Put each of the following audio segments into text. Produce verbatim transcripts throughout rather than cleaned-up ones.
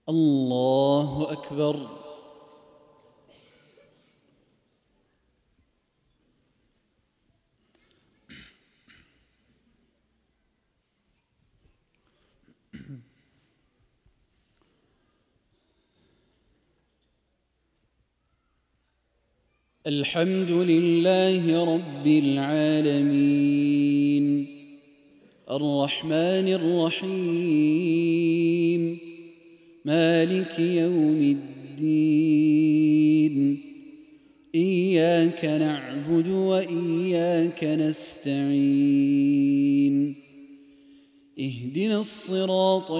الله أكبر. الحمد لله رب العالمين الرحمن الرحيم مالك يوم الدين إياك نعبد وإياك نستعين اهدنا الصراط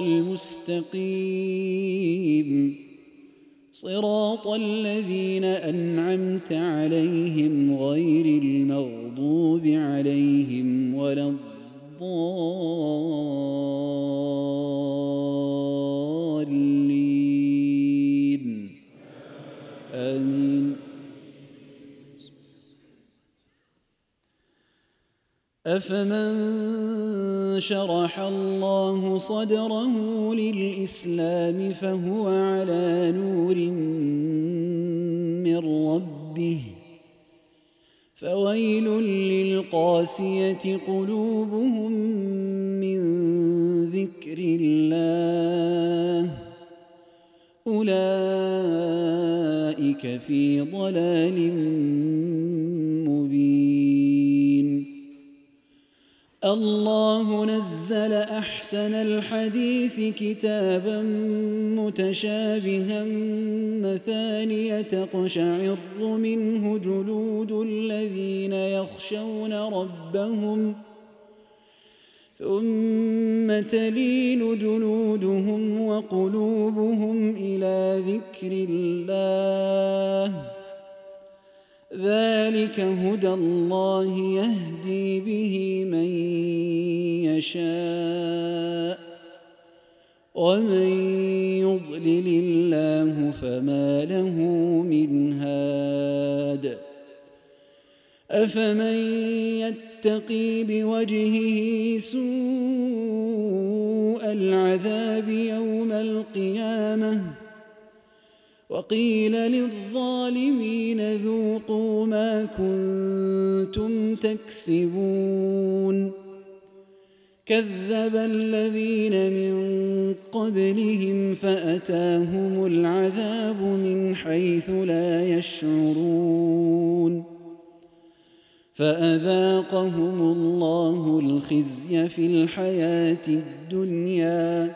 المستقيم صراط الذين أنعمت عليهم غير المغضوب عليهم ولا الضالين آمين. أفمن شرح الله صدره للإسلام فهو على نور من ربه فويل للقاسية قلوبهم من ذكر الله أولئك في ضلال مبين. الله نزل أحسن الحديث كتابا متشابها مثانية تقشعر منه جلود الذين يخشون ربهم ثم تلين جلودهم وقلوبهم إلى ذكر الله ذلك هدى الله يهدي به من يشاء ومن يضلل الله فما له من هاد. أفمن يتقي بوجهه سوء العذاب يوم القيامة وقيل للظالمين ذوقوا ما كنتم تكسبون كذب الذين من قبلهم فأتاهم العذاب من حيث لا يشعرون فأذاقهم الله الخزي في الحياة الدنيا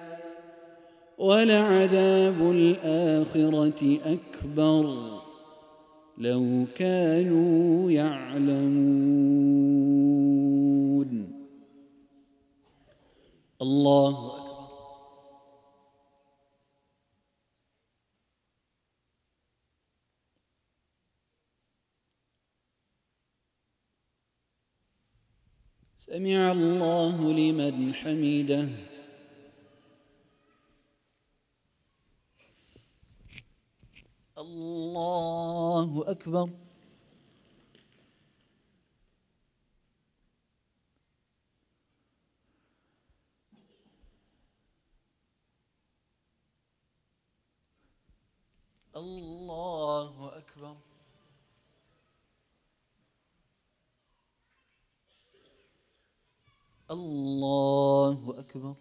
ولعذاب الآخرة أكبر لو كانوا يعلمون. الله أكبر. سمع الله لمن حمده. الله أكبر. الله أكبر. الله أكبر.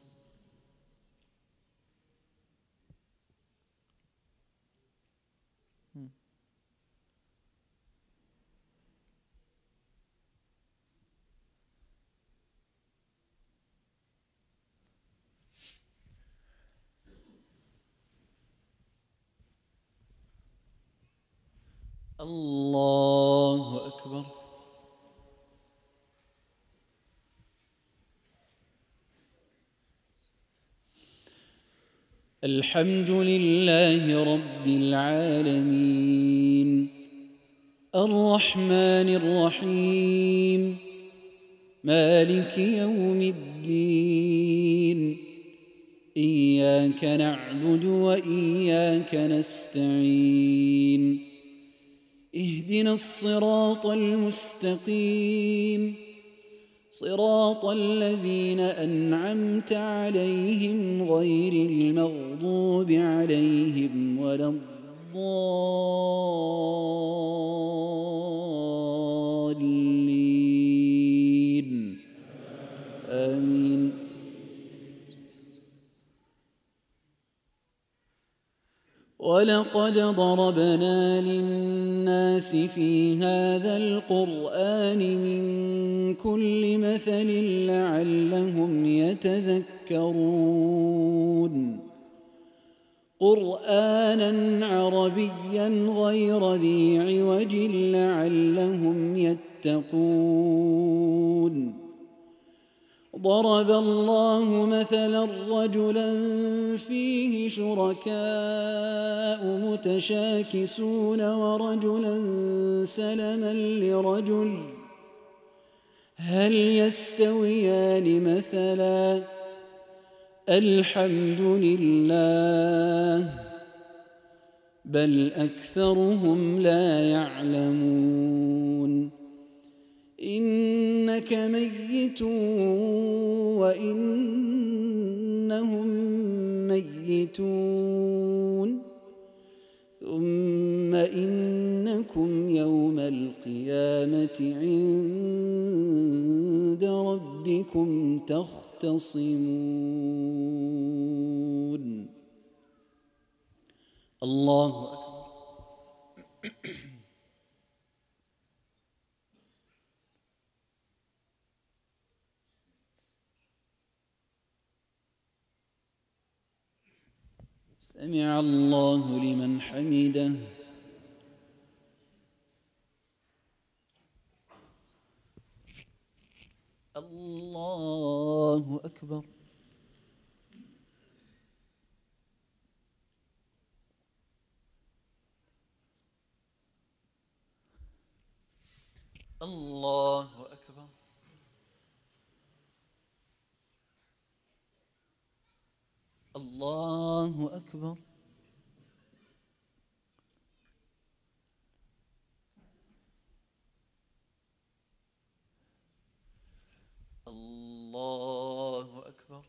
الله أكبر. الحمد لله رب العالمين الرحمن الرحيم مالك يوم الدين إياك نعبد وإياك نستعين اهدنا الصراط المستقيم صراط الذين أنعمت عليهم غير المغضوب عليهم ولا الضالين آمين. ولقد ضربنا للناس في هذا القرآن من كل مثل لعلهم يتذكرون قرآنا عربيا غير ذي عوج لعلهم يتقون. ضرب الله مثلا رجلا فيه شركاء متشاكسون ورجلا سلما لرجل هل يستويان مثلا الحمد لله بل أكثرهم لا يعلمون. إنك ميت وإنهم ميتون ثم إنكم يوم القيامة عند ربكم تختصمون. الله أكبر. سمع الله لمن حمده. الله أكبر. الله أكبر. الله أكبر. الله أكبر.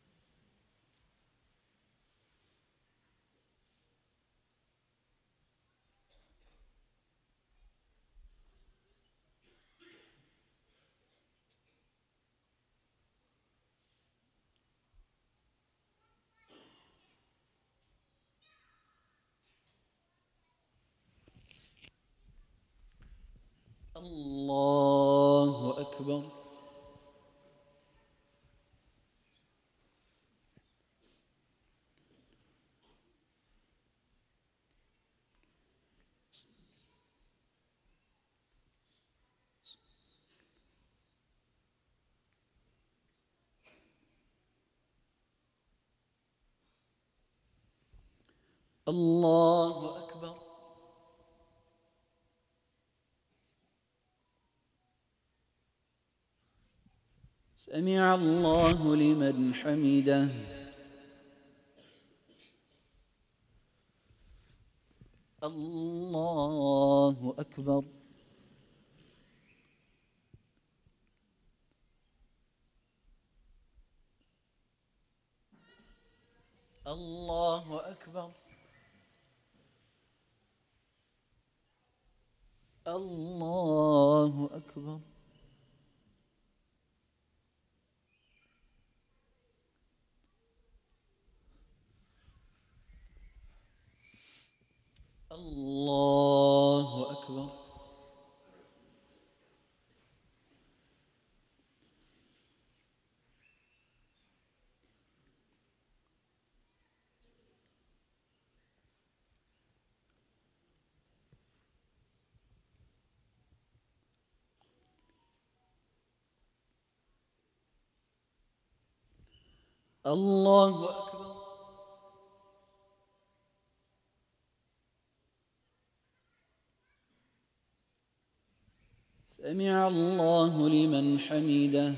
الله أكبر. الله أكبر. سمع الله لمن حمده. الله أكبر. الله أكبر. الله أكبر. الله أكبر. الله أكبر. سمع الله لمن حمده.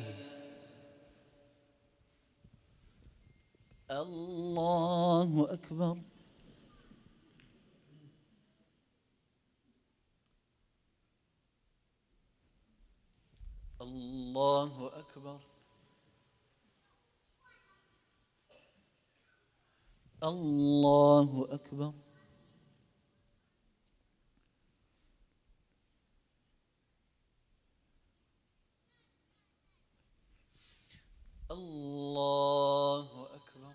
الله أكبر. الله أكبر الله أكبر الله أكبر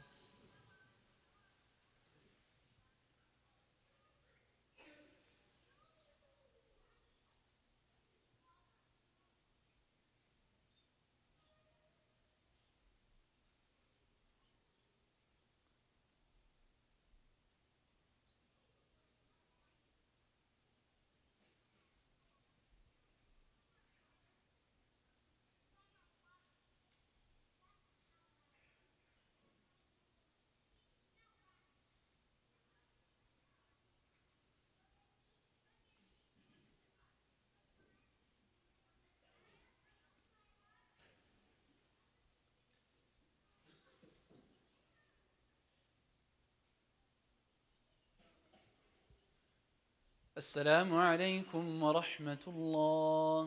السلام عليكم ورحمة الله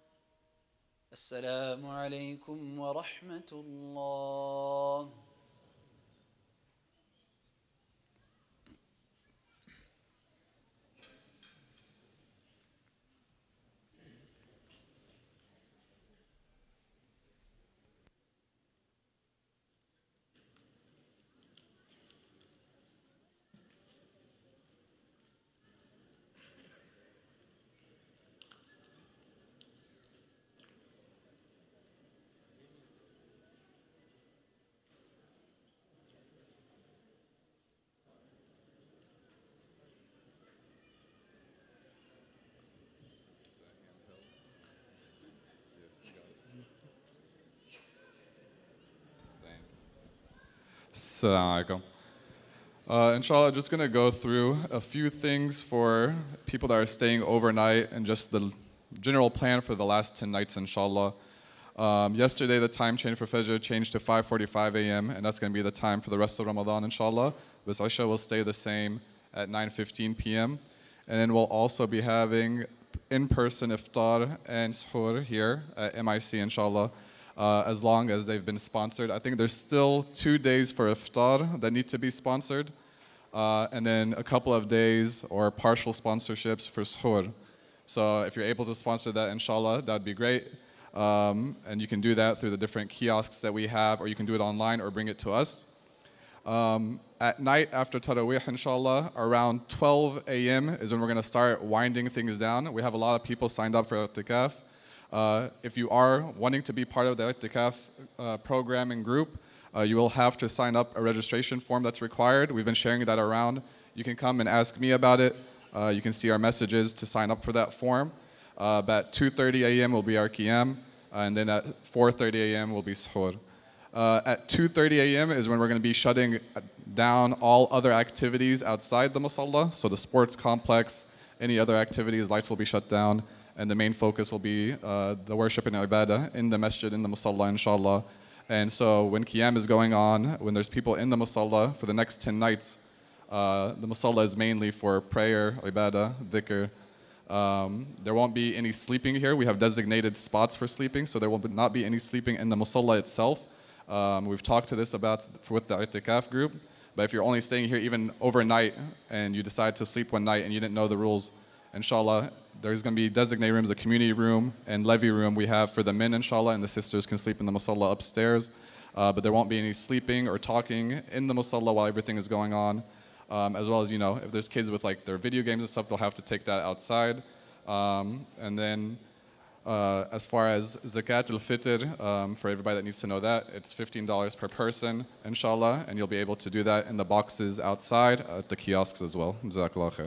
السلام عليكم ورحمة الله Assalamu alaikum. Uh, inshallah, just going to go through a few things for people that are staying overnight and just the general plan for the last ten nights, inshallah. Um, yesterday, the time change for Fajr changed to five forty-five a m, and that's going to be the time for the rest of Ramadan, inshallah. But Isha will stay the same at nine fifteen p m And then we'll also be having in-person iftar and suhoor here at M I C, inshallah. Uh, as long as they've been sponsored. I think there's still two days for iftar that need to be sponsored, uh, and then a couple of days or partial sponsorships for suhoor. So if you're able to sponsor that, inshallah, that would be great. Um, and you can do that through the different kiosks that we have, or you can do it online or bring it to us. Um, at night after Taraweeh, inshallah, around twelve a m is when we're going to start winding things down. We have a lot of people signed up for i'tikaf. Uh, if you are wanting to be part of the i'tikaf uh, program and group, uh, you will have to sign up a registration form that's required. We've been sharing that around. You can come and ask me about it. Uh, you can see our messages to sign up for that form. Uh, at two thirty a m will be our qiyam, uh, and then at four thirty a m will be suhoor. Uh, at two thirty a m is when we're going to be shutting down all other activities outside the musalla. So the sports complex, any other activities, lights will be shut down. And the main focus will be uh, the worship and ibadah in the masjid, in the musalla, inshallah. And so when qiyam is going on, when there's people in the musalla for the next ten nights, uh, the musalla is mainly for prayer, ibadah, dhikr. Um, there won't be any sleeping here. We have designated spots for sleeping, so there will not be any sleeping in the musalla itself. Um, we've talked to this about with the i'tikaf group, but if you're only staying here even overnight and you decide to sleep one night and you didn't know the rules, inshallah, there's going to be designated rooms, a community room and levy room we have for the men, inshallah, and the sisters can sleep in the musalla upstairs. Uh, but there won't be any sleeping or talking in the musalla while everything is going on. Um, as well as, you know, if there's kids with like their video games and stuff, they'll have to take that outside. Um, and then uh, as far as zakat al-fitr, um, for everybody that needs to know that, it's fifteen dollars per person, inshallah, and you'll be able to do that in the boxes outside at the kiosks as well. Jazakallah khair.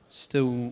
استووا.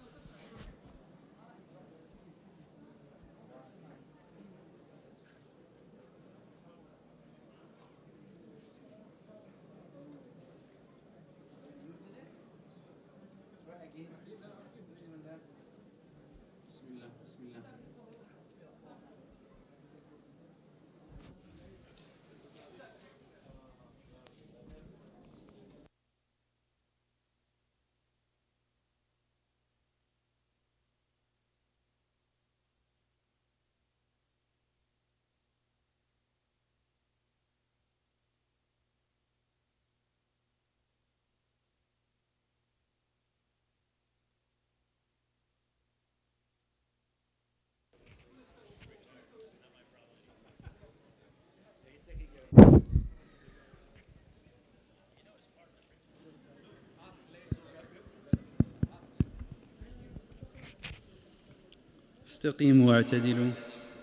استقيموا واعتدلوا.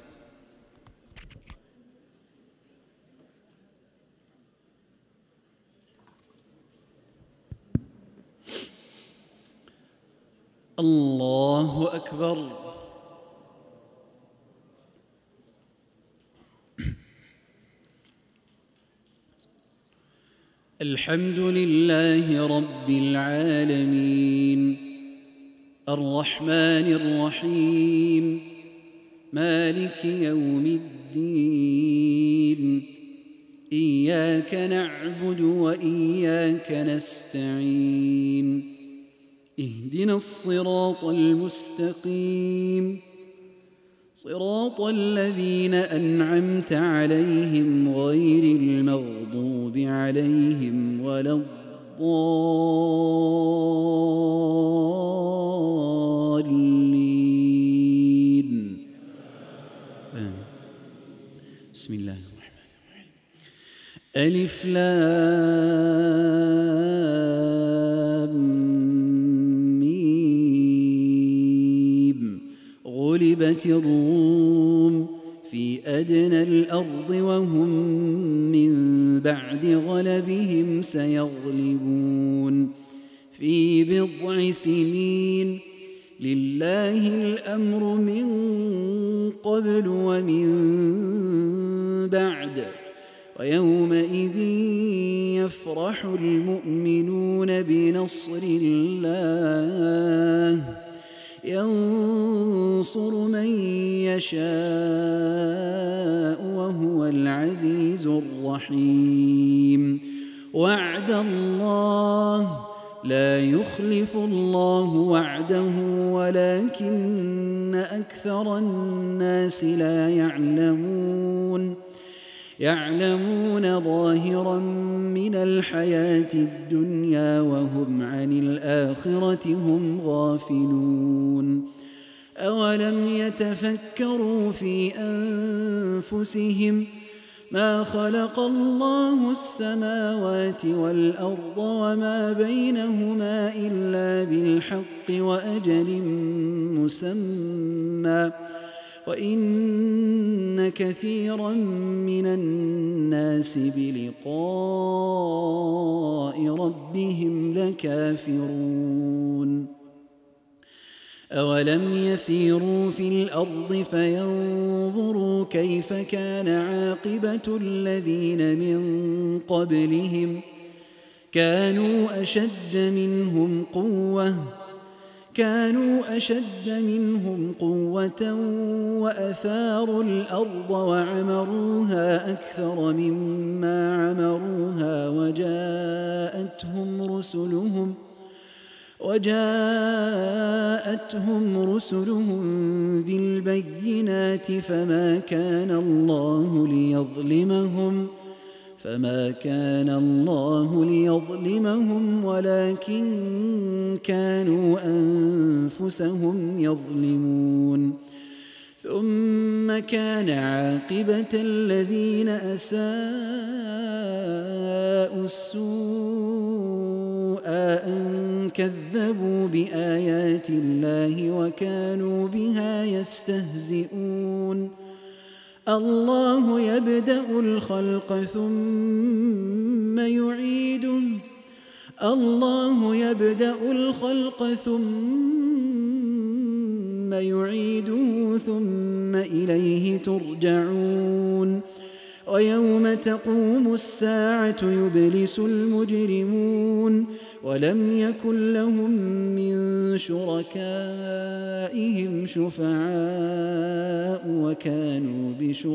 الله أكبر. الحمد لله رب العالمين الرحمن الرحيم مالك يوم الدين إياك نعبد وإياك نستعين اهدنا الصراط المستقيم صراط الذين أنعمت عليهم غير المغضوب عليهم ولا الضالين. بسم الله الرحمن الرحيم. ألف لام ميم. غلبت الروم في أدنى الأرض وهم من بعد غلبهم سيغلبون في بضع سنين لله الأمر من قبل ومن بعد ويومئذ يفرح المؤمنون بنصر الله ينصر من يشاء وهو العزيز الرحيم. وعد الله لا يخلف الله وعده ولكن أكثر الناس لا يعلمون يعلمون ظاهرا من الحياة الدنيا وهم عن الآخرة هم غافلون. أولم يتفكروا في أنفسهم ما خلق الله السماوات والأرض وما بينهما إلا بالحق وأجل مسمى وإن كثيرا من الناس بلقاء ربهم لكافرون. أولم يسيروا في الأرض فينظروا كيف كان عاقبة الذين من قبلهم كانوا أشد منهم قوة كانوا أشد منهم قوة وأثاروا الأرض وعمروها أكثر مما عمروها وجاءتهم رسلهم وجاءتهم رسلهم بالبينات فما كان الله ليظلمهم فما كان الله ليظلمهم ولكن كانوا أنفسهم يظلمون. ثم كان عاقبة الذين أساءوا السوء أن كذبوا بآيات الله وكانوا بها يستهزئون. الله يبدأ الخلق ثم يعيده الله يبدأ الخلق ثم يعيده ثم إليه ترجعون ويوم تقوم الساعة يبلس المجرمون ولم يكن لهم من شركائهم شفعاء وكانوا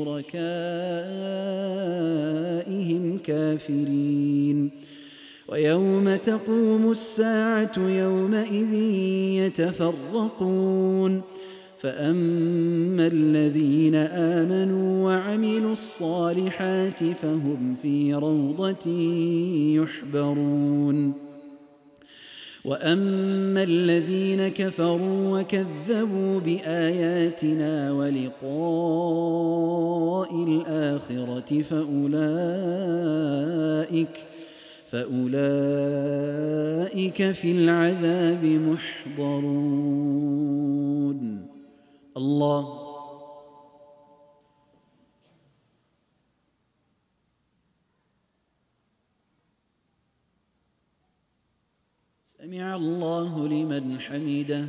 بشركائهم كافرين ويوم تقوم الساعة يومئذ يتفرقون فأما الذين آمنوا وعملوا الصالحات فهم في روضة يحبرون وأما الذين كفروا وكذبوا بآياتنا ولقاء الآخرة فأولئك فأولئك في العذاب محضرون. الله سمع الله لمن حمده.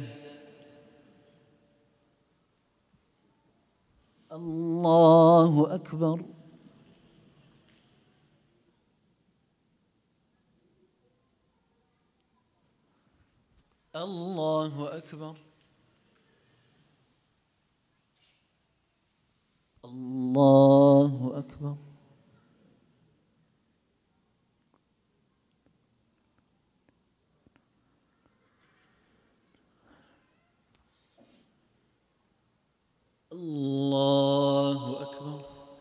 الله أكبر. الله أكبر. الله أكبر. الله أكبر.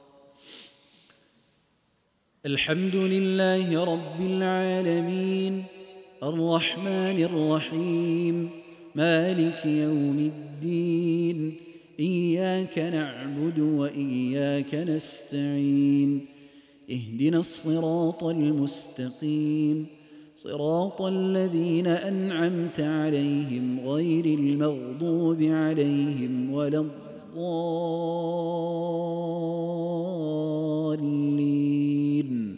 الحمد لله رب العالمين الرحمن الرحيم مالك يوم الدين إياك نعبد وإياك نستعين اهدنا الصراط المستقيم صراط الذين أنعمت عليهم غير المغضوب عليهم ولا الضالين.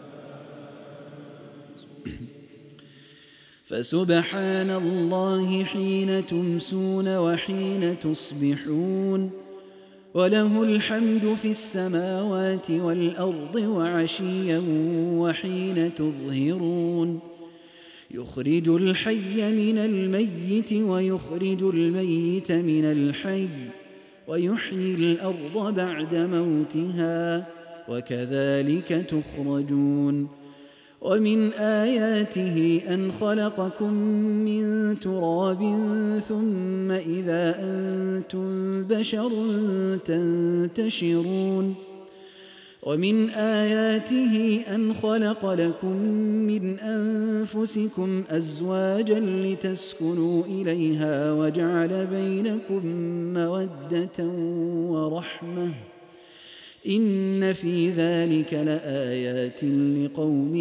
فسبحان الله حين تمسون وحين تصبحون وله الحمد في السماوات والأرض وعشيا وحين تظهرون يخرج الحي من الميت ويخرج الميت من الحي ويحيي الأرض بعد موتها وكذلك تخرجون. ومن آياته أن خلقكم من تراب ثم إذا أنتم بشر تنتشرون. ومن آياته أن خلق لكم من أنفسكم أزواجا لتسكنوا إليها وجعل بينكم مودة ورحمة إن في ذلك لآيات لقوم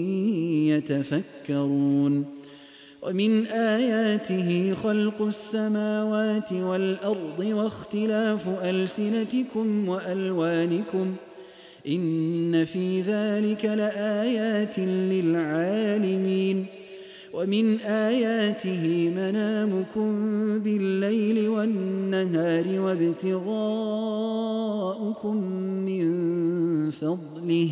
يتفكرون. ومن آياته خلق السماوات والأرض واختلاف ألسنتكم وألوانكم إن في ذلك لآيات للعالمين. ومن آياته منامكم بالليل والنهار وابتغاؤكم من فضله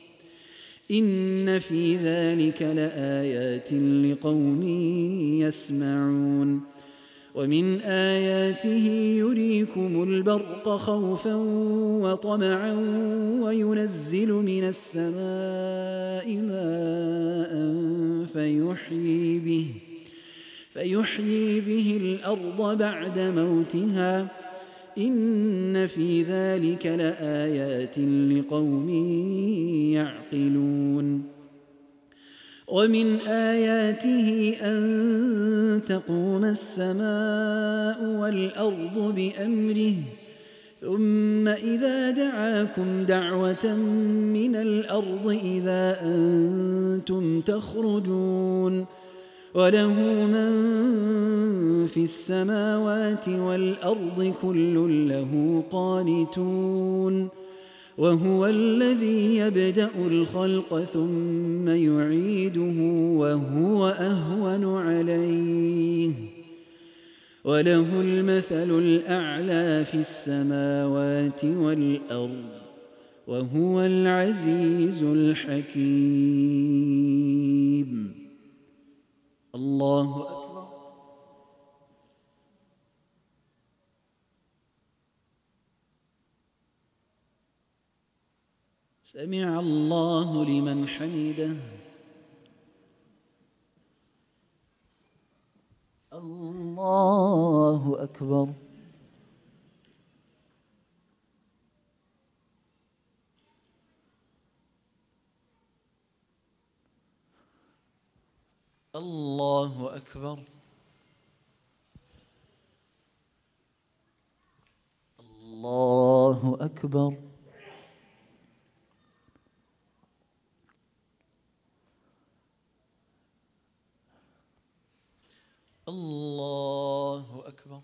إن في ذلك لآيات لقوم يسمعون. ومن آياته يريكم البرق خوفا وطمعا وينزل من السماء ماء فيحيي به فيحيي به الأرض بعد موتها إن في ذلك لآيات لقوم يعقلون. ومن آياته أن تقوم السماء والأرض بأمره ثم إذا دعاكم دعوة من الأرض إذا أنتم تخرجون. وله من في السماوات والأرض كل له قانتون. وهو الذي يبدأ الخلق ثم يعيده وهو أهون عليه وله المثل الأعلى في السماوات والأرض وهو العزيز الحكيم. الله أكبر. سمع الله لمن حمده. الله أكبر. الله أكبر. الله أكبر. الله أكبر.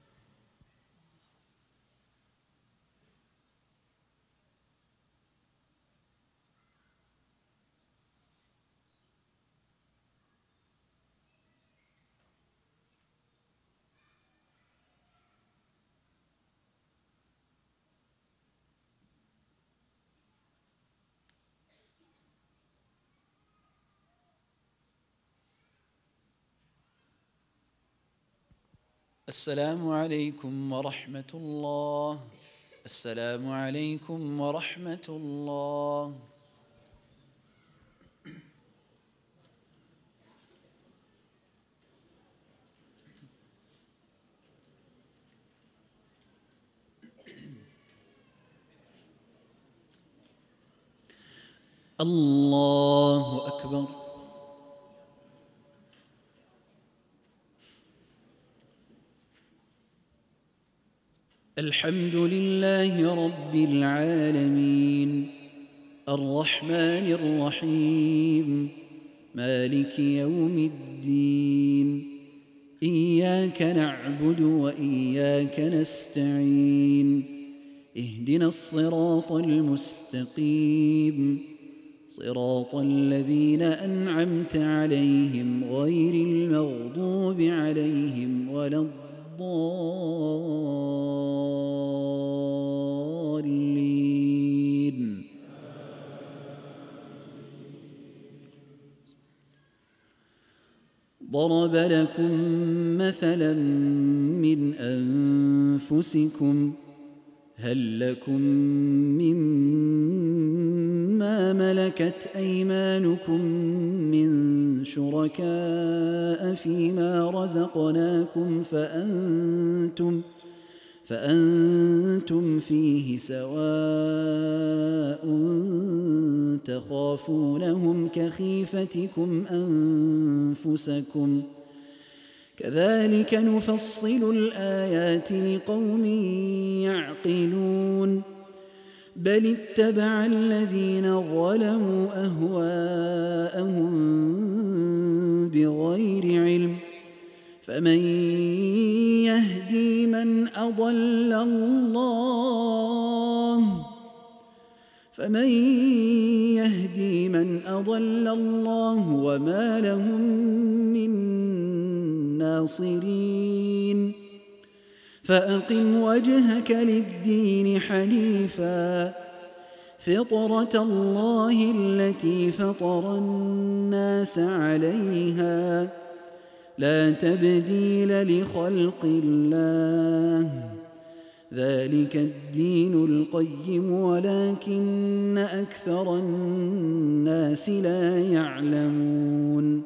السلام عليكم ورحمة الله. السلام عليكم ورحمة الله. الله أكبر. الحمد لله رب العالمين الرحمن الرحيم مالك يوم الدين إياك نعبد وإياك نستعين اهدنا الصراط المستقيم صراط الذين أنعمت عليهم غير المغضوب عليهم ولا الضالين. ضرب لكم مثلا من أنفسكم هل لكم مما ملكت أيمانكم من شركاء فيما رزقناكم فأنتم فأنتم فيه سواء تخافونهم كخيفتكم أنفسكم كذلك نفصل الآيات لقوم يعقلون بل اتبع الذين ظلموا أهواءهم بغير علم فمن يهدي من أضل الله فمن يهدي من أضل الله وما لهم من ناصرين فأقم وجهك للدين حنيفا فطرة الله التي فطر الناس عليها لا تبديل لخلق الله ذلك الدين القيم ولكن أكثر الناس لا يعلمون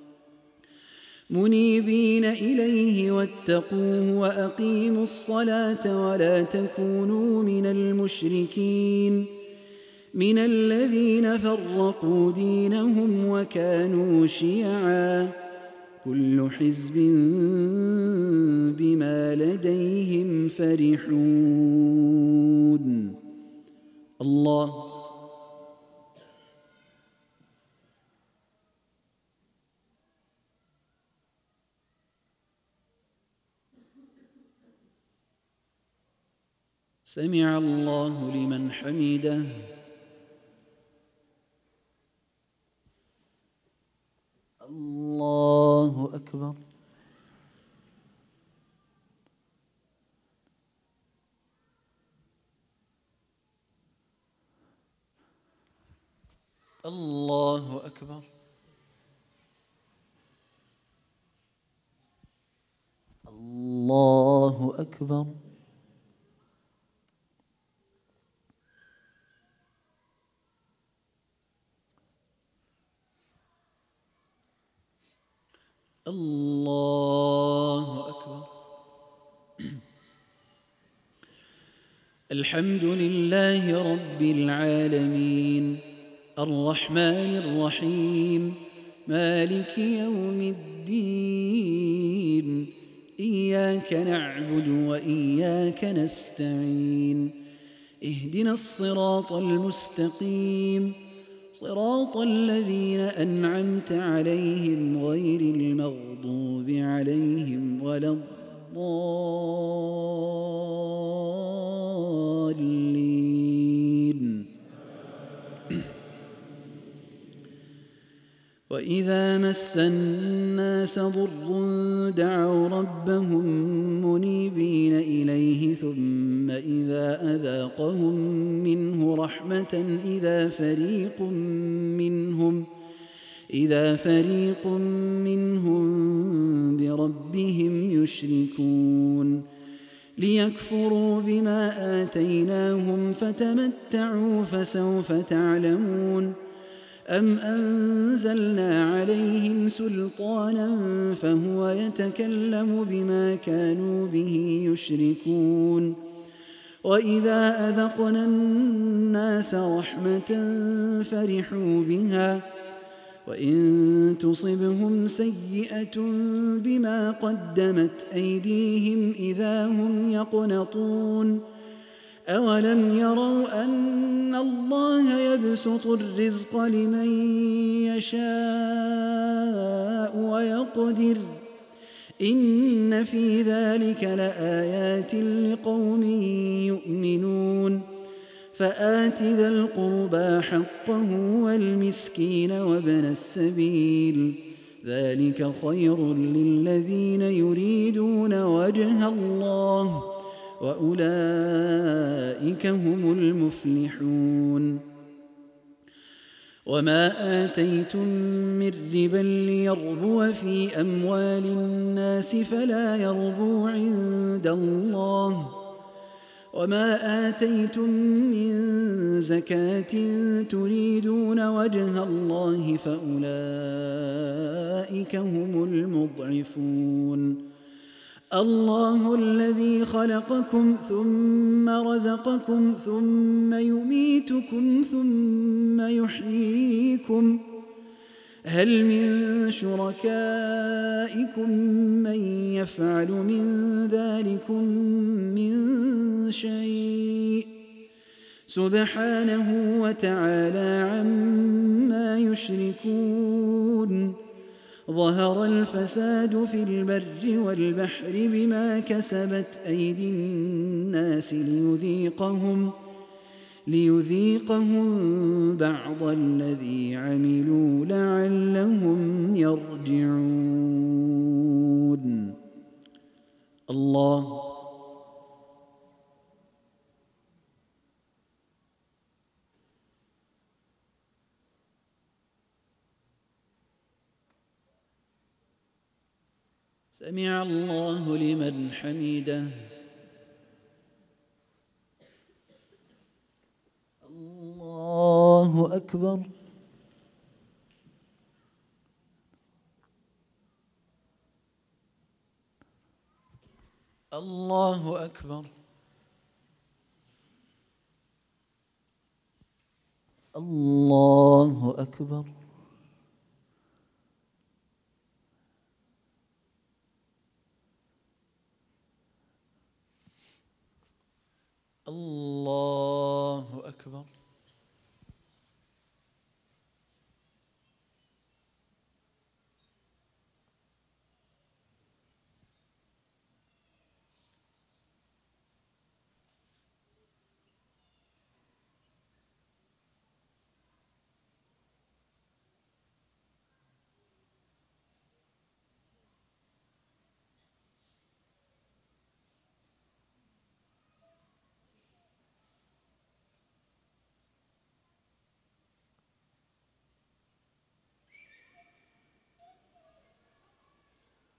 منيبين إليه واتقوه وأقيموا الصلاة ولا تكونوا من المشركين من الذين فرقوا دينهم وكانوا شيعا كل حزب بما لديهم فرحون. الله سمع الله لمن حمده. الله أكبر. الله أكبر. الله أكبر. الله أكبر. الحمد لله رب العالمين الرحمن الرحيم مالك يوم الدين إياك نعبد وإياك نستعين اهدنا الصراط المستقيم صراط الذين أنعمت عليهم غير المغضوب عليهم ولا الضالين. وإذا مس الناس ضر دعوا ربهم منيبين إليه ثم إذا أذاقهم منه رحمة إذا فريق منهم إذا فريق منهم بربهم يشركون ليكفروا بما آتيناهم فتمتعوا فسوف تعلمون أم أنزلنا عليهم سلطانا فهو يتكلم بما كانوا به يشركون وإذا أذقنا الناس رحمة فرحوا بها وإن تصبهم سيئة بما قدمت أيديهم إذا هم يقنطون أولم يروا أن الله يبسط الرزق لمن يشاء ويقدر إن في ذلك لآيات لقوم يؤمنون فآت ذا القربى حقه والمسكين وابن السبيل ذلك خير للذين يريدون وجه الله وأولئك هم المفلحون وما آتيتم من ربا ليربو في أموال الناس فلا يربو عند الله وما آتيتم من زكاة تريدون وجه الله فأولئك هم المضعفون الله الذي خلقكم ثم رزقكم ثم يميتكم ثم يحييكم هل من شركائكم من يفعل من ذلكم من شيء سبحانه وتعالى عما يشركون ظهر الفساد في البر والبحر بما كسبت أيدي الناس ليذيقهم ليذيقهم بعض الذي عملوا لعلهم يرجعون. الله سمع الله لمن حمده. الله أكبر. الله أكبر. الله أكبر. الله أكبر.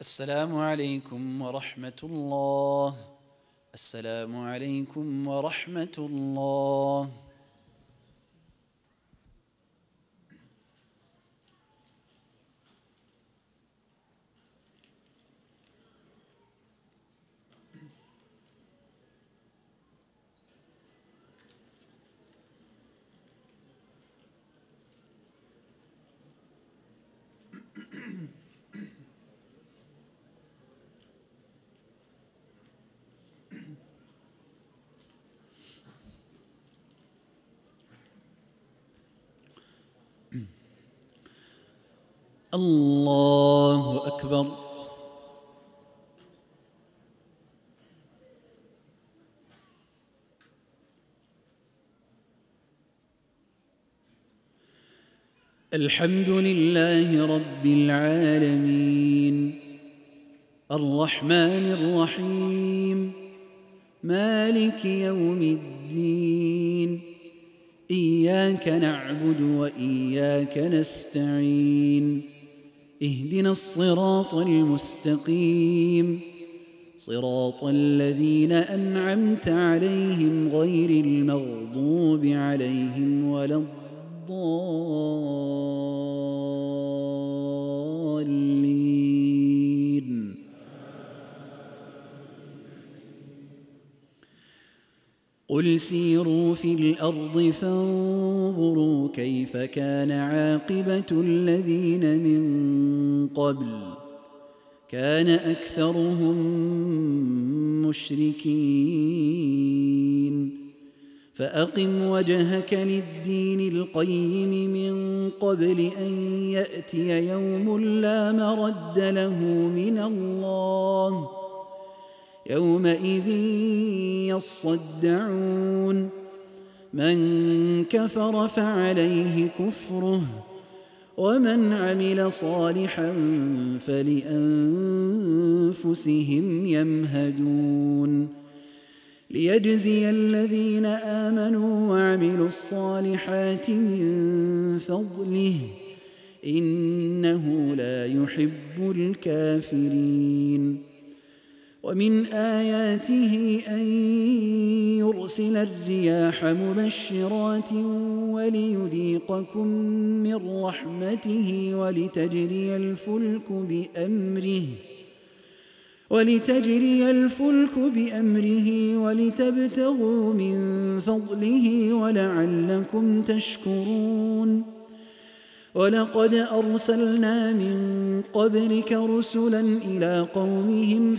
السلام عليكم ورحمة الله. السلام عليكم ورحمة الله. الله أكبر. الحمد لله رب العالمين الرحمن الرحيم مالك يوم الدين إياك نعبد وإياك نستعين اهدنا الصراط المستقيم صراط الذين أنعمت عليهم غير المغضوب عليهم ولا الضالين. قل سيروا في الأرض فانظروا كيف كان عاقبة الذين من قبل كان أكثرهم مشركين فأقم وجهك للدين القيم من قبل أن يأتي يوم لا مرد له من الله يومئذ يصدعون من كفر فعليه كفره ومن عمل صالحا فلأنفسهم يمهدون ليجزي الذين آمنوا وعملوا الصالحات من فضله إنه لا يحب الكافرين. ومن آياته أن يرسل الرياح مبشرات وليذيقكم من رحمته ولتجري الفلك بأمره ولتجري الفلك بأمره ولتبتغوا من فضله ولعلكم تشكرون. ولقد أرسلنا من قبلك رسلا إلى قومهم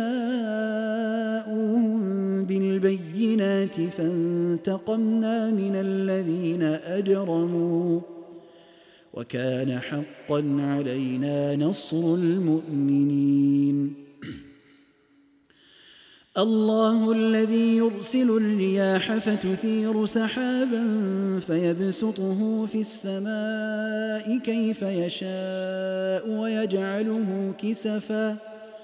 فجاءوهم بالبينات فانتقمنا من الذين أجرموا وكان حقا علينا نصر المؤمنين. الله الذي يرسل الرياح فتثير سحابا فيبسطه في السماء كيف يشاء ويجعله كسفا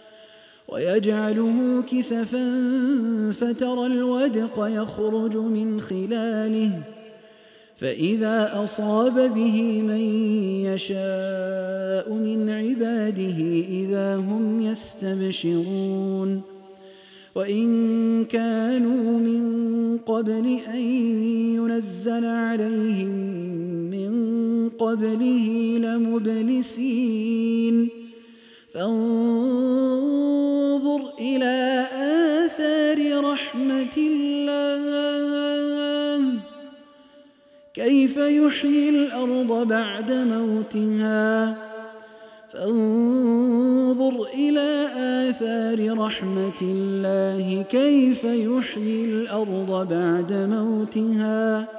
ويجعله كسفا فترى الودق يخرج من خلاله فإذا أصاب به من يشاء من عباده إذا هم يستبشرون. وإن كانوا من قبل أن ينزل عليهم من قبله لمبلسين فانظر إلى آثار رحمة الله كيف يحيي الأرض بعد موتها فانظر إلى آثار رحمة الله كيف يحيي الأرض بعد موتها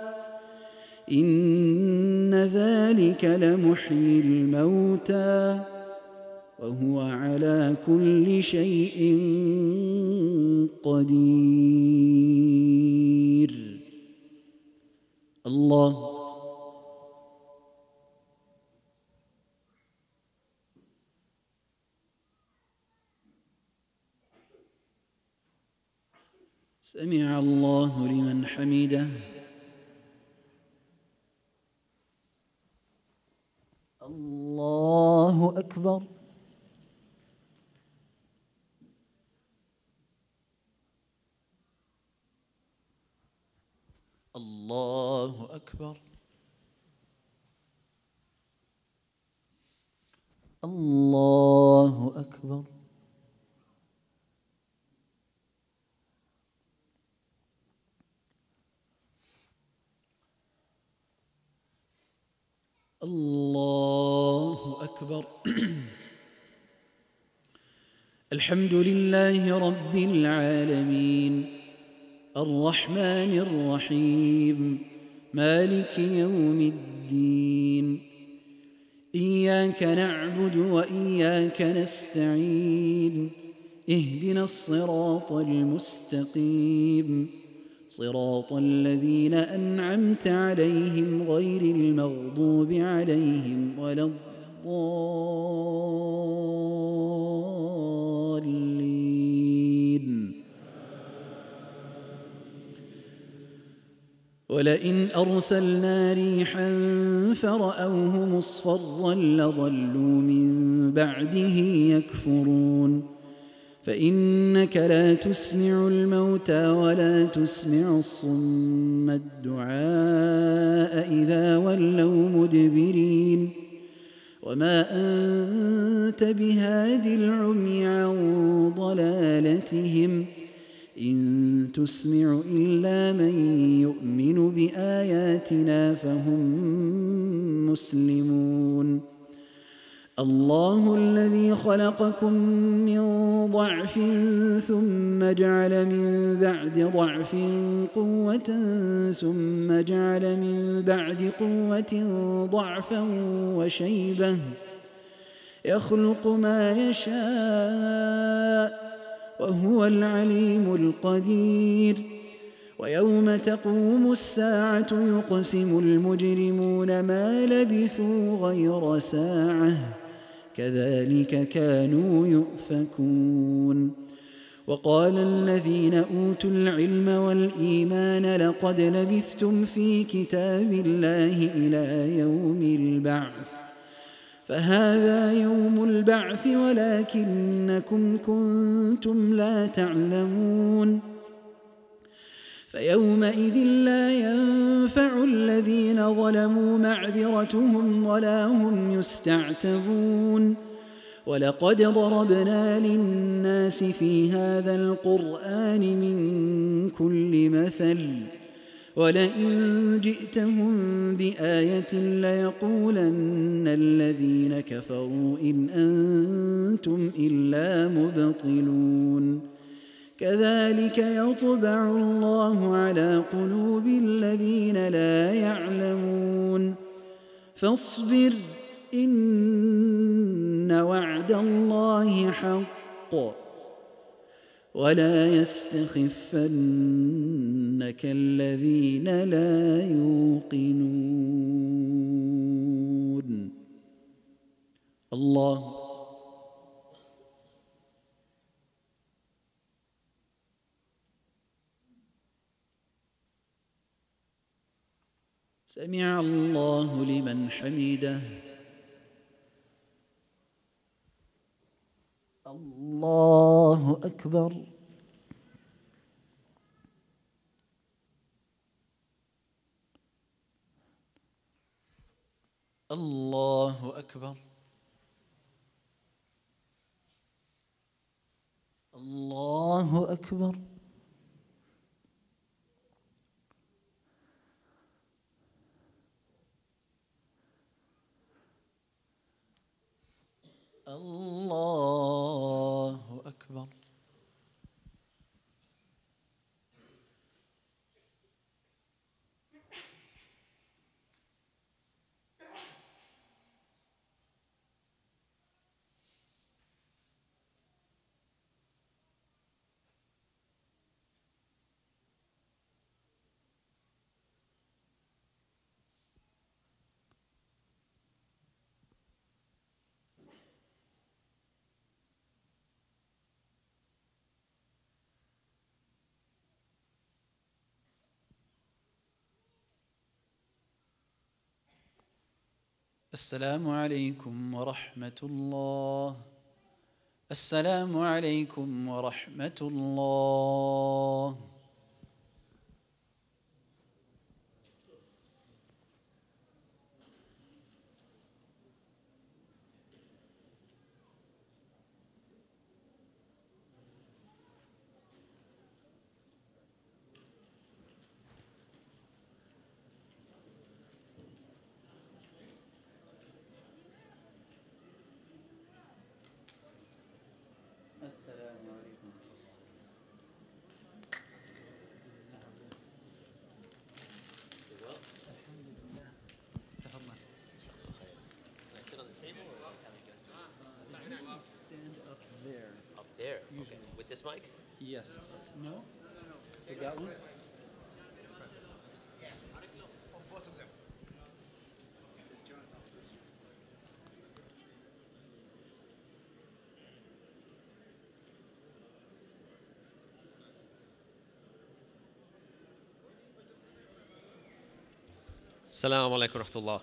إن ذلك لمحيي الموتى وهو على كل شيء قدير. الله سمع الله لمن حمده. الله أكبر. الله أكبر. الله أكبر. الله أكبر. الحمد لله رب العالمين الرحمن الرحيم مالك يوم الدين. إياك نعبد وإياك نستعين. اهدنا الصراط المستقيم صراط الذين أنعمت عليهم غير المغضوب عليهم ولا الضالين. ولئن أرسلنا ريحا فرأوه مصفرا لظلوا من بعده يكفرون. فإنك لا تسمع الموتى ولا تسمع الصم الدعاء إذا ولوا مدبرين. وما أنت بهاد العمي عن ضلالتهم إن تسمع إلا من يؤمن بآياتنا فهم مسلمون. الله الذي خلقكم من ضعف ثم جعل من بعد ضعف قوة ثم جعل من بعد قوة ضعفا وشيبة يخلق ما يشاء وهو العليم القدير. ويوم تقوم الساعة يقسم المجرمون ما لبثوا غير ساعة كذلك كانوا يؤفكون. وقال الذين أوتوا العلم والإيمان لقد لبثتم في كتاب الله إلى يوم البعث فهذا يوم البعث ولكنكم كنتم لا تعلمون. فيومئذ لا ينفع الذين ظلموا معذرتهم ولا هم يستعتبون. ولقد ضربنا للناس في هذا القرآن من كل مثل ولئن جئتهم بآية ليقولن الذين كفروا إن أنتم إلا مبطلون. كذلك يطبع الله على قلوب الذين لا يعلمون. فاصبر إن وعد الله حق ولا يستخفنك الذين لا يوقنون. الله سمع الله لمن حمده. الله أكبر. الله أكبر. الله أكبر. الله أكبر. السلام عليكم ورحمة الله. السلام عليكم ورحمة الله. Usually. Okay. With this mic? Yes. No? Take that one? Assalamu alaikum warahmatullah.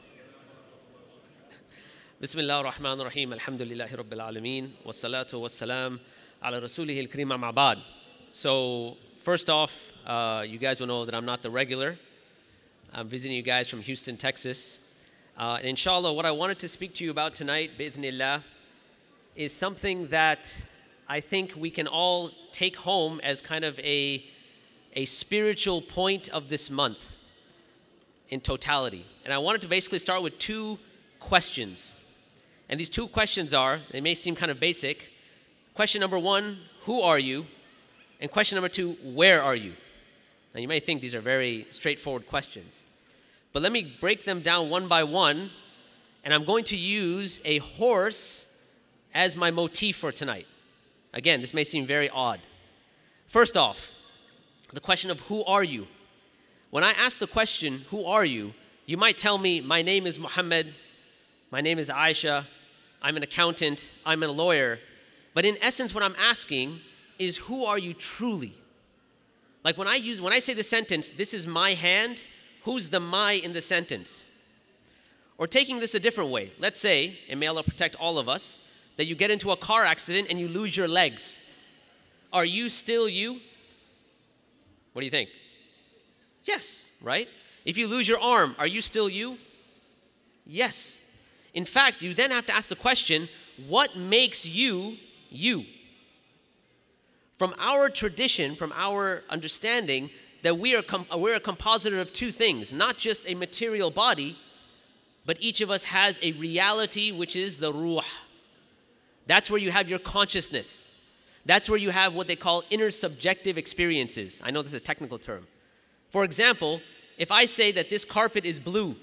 Bismillah ar-Rahman ar-Rahim. Alhamdulillahi Rabbil Alameen. Wassalatu wassalam ala Rasulih al-Kareem amma ba'd. So, first off, uh, you guys will know that I'm not the regular. I'm visiting you guys from Houston, Texas. Uh, and inshallah, what I wanted to speak to you about tonight, bi'idhnillah, is something that I think we can all take home as kind of a, a spiritual point of this month in totality. And I wanted to basically start with two questions. And these two questions are, they may seem kind of basic. Question number one, who are you? And question number two, where are you? Now you may think these are very straightforward questions. But let me break them down one by one. And I'm going to use a horse as my motif for tonight. Again, this may seem very odd. First off, the question of who are you? When I ask the question, who are you? You might tell me, my name is Muhammad, my name is Aisha, I'm an accountant, I'm a lawyer. But in essence, what I'm asking is, who are you truly? Like when I use, when I say the sentence, this is my hand, who's the my in the sentence? Or taking this a different way, let's say, and may Allah protect all of us, that you get into a car accident and you lose your legs. Are you still you? What do you think? Yes, right? If you lose your arm, are you still you? Yes. In fact, you then have to ask the question, what makes you you? From our tradition, from our understanding, that we are com- we're a composite of two things, not just a material body, but each of us has a reality, which is the ruh. That's where you have your consciousness. That's where you have what they call intersubjective experiences. I know this is a technical term. For example, if I say that this carpet is blue,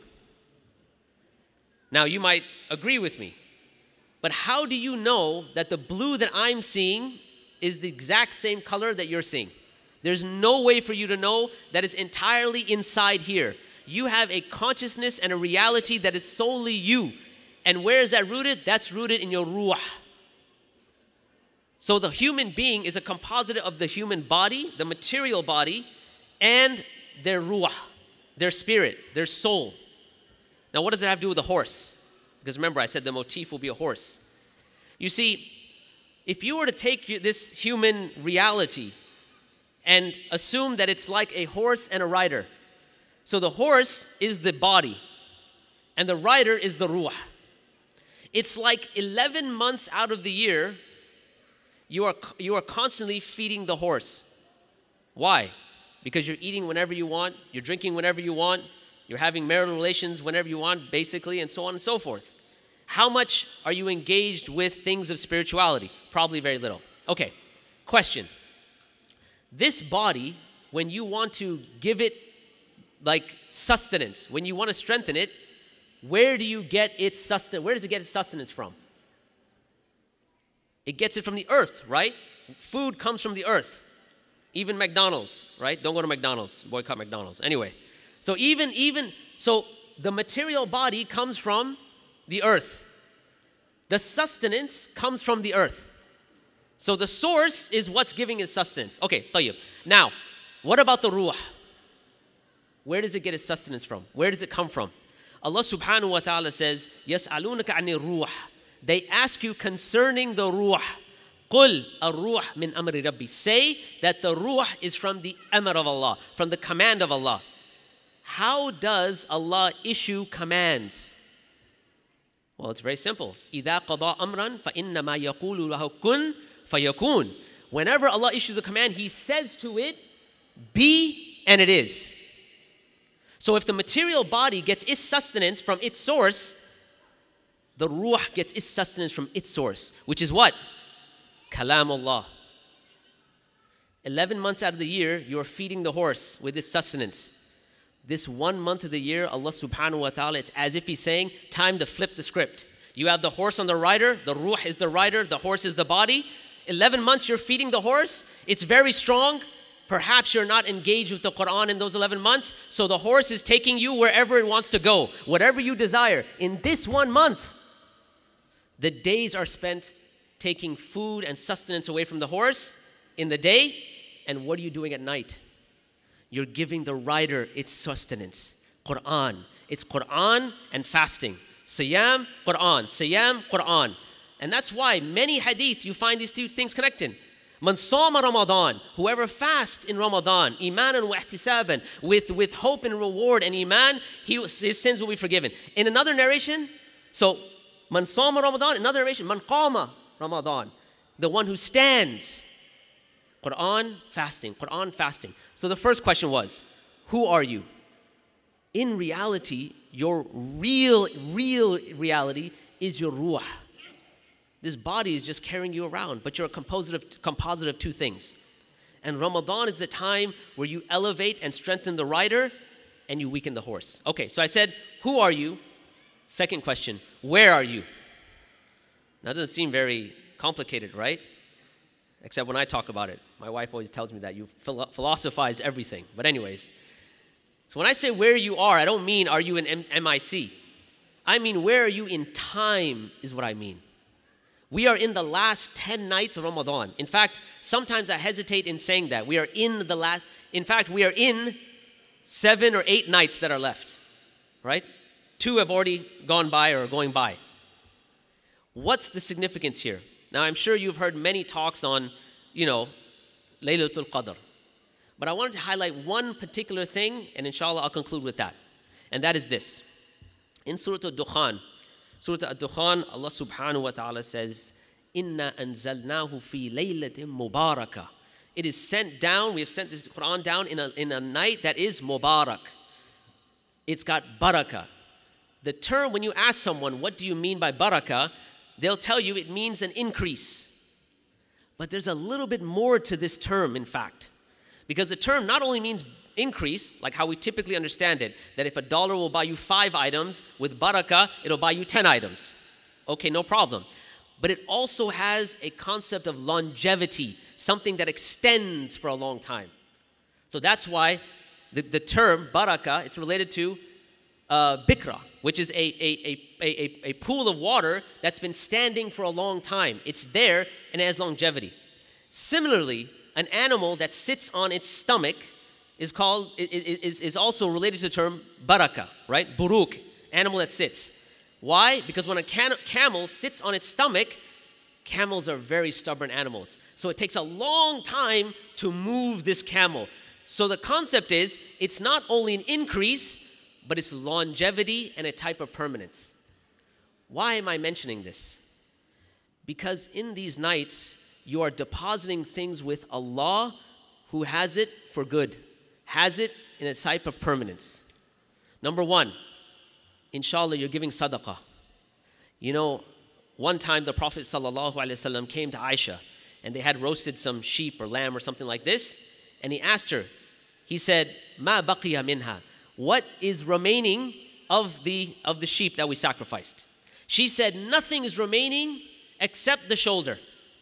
now you might agree with me, but how do you know that the blue that I'm seeing is the exact same color that you're seeing? There's no way for you to know. That is entirely inside here. You have a consciousness and a reality that is solely you. And where is that rooted? That's rooted in your ruh. So the human being is a composite of the human body, the material body, and their ruh, their spirit, their soul. Now what does it have to do with a horse? Because remember, I said the motif will be a horse. You see, if you were to take this human reality and assume that it's like a horse and a rider. So the horse is the body and the rider is the ruh. It's like eleven months out of the year, you are, you are constantly feeding the horse. Why? Because you're eating whenever you want, you're drinking whenever you want, you're having marital relations whenever you want, basically, and so on and so forth. How much are you engaged with things of spirituality? Probably very little. Okay, question. This body, when you want to give it like sustenance, when you want to strengthen it, where do you get its sustenance? Where does it get its sustenance from? It gets it from the earth, right? Food comes from the earth. Even McDonald's, right? Don't go to McDonald's. Boycott McDonald's. Anyway, so even, even, so the material body comes from the earth. The sustenance comes from the earth. So the source is what's giving it sustenance. Okay, tayyib. Now, what about the ruh? Where does it get its sustenance from? Where does it come from? Allah subhanahu wa ta'ala says, يَسْأَلُونَكَ عَنِ الرُّوحِ. They ask you concerning the ruh. قُلْ الرُّوحِ مِنْ أَمْرِ رَبِّي. Say that the ruh is from the amr of Allah, from the command of Allah. How does Allah issue commands? Well, it's very simple. إِذَا قَضَى أَمْرًا فَإِنَّمَا يَقُولُ لَهُ كُنْ فَيَكُونُ. Whenever Allah issues a command, He says to it, be, and it is. So if the material body gets its sustenance from its source, the ruh gets its sustenance from its source, which is what? Kalamullah. eleven months out of the year, you are feeding the horse with its sustenance. This one month of the year, Allah subhanahu wa ta'ala, it's as if He's saying, time to flip the script. You have the horse on the rider, the ruh is the rider, the horse is the body. eleven months you're feeding the horse, it's very strong. Perhaps you're not engaged with the Quran in those eleven months, so the horse is taking you wherever it wants to go, whatever you desire. In this one month, the days are spent taking food and sustenance away from the horse in the day, and what are you doing at night? You're giving the rider its sustenance. Quran. It's Quran and fasting. Siyam, Quran. Siyam, Quran. And that's why many hadith, you find these two things connected. Man sama Ramadan, whoever fasts in Ramadan, imanan wa ihtisaban, with, with hope and reward and iman, he, his sins will be forgiven. In another narration, so man sama Ramadan, another narration, man qama Ramadan, the one who stands. Quran, fasting, Quran, fasting. So the first question was, who are you? In reality, your real, real reality is your ruh. This body is just carrying you around, but you're a composite of, composite of two things. And Ramadan is the time where you elevate and strengthen the rider and you weaken the horse. Okay, so I said, who are you? Second question, where are you? Now, it doesn't seem very complicated, right? Except when I talk about it. My wife always tells me that you philosophize everything. But anyways, so when I say where you are, I don't mean are you in M I C. I mean where are you in time is what I mean. We are in the last ten nights of Ramadan. In fact, sometimes I hesitate in saying that. We are in the last, in fact, we are in seven or eight nights that are left, right? Two have already gone by or are going by. What's the significance here? Now, I'm sure you've heard many talks on, you know, Laylatul Qadr. But I wanted to highlight one particular thing, and inshallah, I'll conclude with that. And that is this. In Surah Al-Dukhan, Surah Al-Dukhan, Allah subhanahu wa ta'ala says, Inna anzalnahu fi laylatin mubarakah. It is sent down, we have sent this Quran down in a, in a night that is mubarak. It's got barakah. The term, when you ask someone, what do you mean by barakah? They'll tell you it means an increase. But there's a little bit more to this term, in fact. Because the term not only means increase, like how we typically understand it, that if a dollar will buy you five items, with barakah, it'll buy you ten items. Okay, no problem. But it also has a concept of longevity, something that extends for a long time. So that's why the, the term barakah, it's related to uh, bikra, which is a, a, a, a, a pool of water that's been standing for a long time. It's there and it has longevity. Similarly, an animal that sits on its stomach is called is, is also related to the term barakah, right? Buruk, animal that sits. Why? Because when a can, camel sits on its stomach, camels are very stubborn animals. So it takes a long time to move this camel. So the concept is, it's not only an increase, but it's longevity and a type of permanence. Why am I mentioning this? Because in these nights, you are depositing things with Allah who has it for good, has it in a type of permanence. Number one, inshallah, you're giving sadaqah. You know, one time the Prophet ﷺ came to Aisha and they had roasted some sheep or lamb or something like this, and he asked her, he said, Ma baqiya minha, what is remaining of the, of the sheep that we sacrificed? She said, nothing is remaining except the shoulder.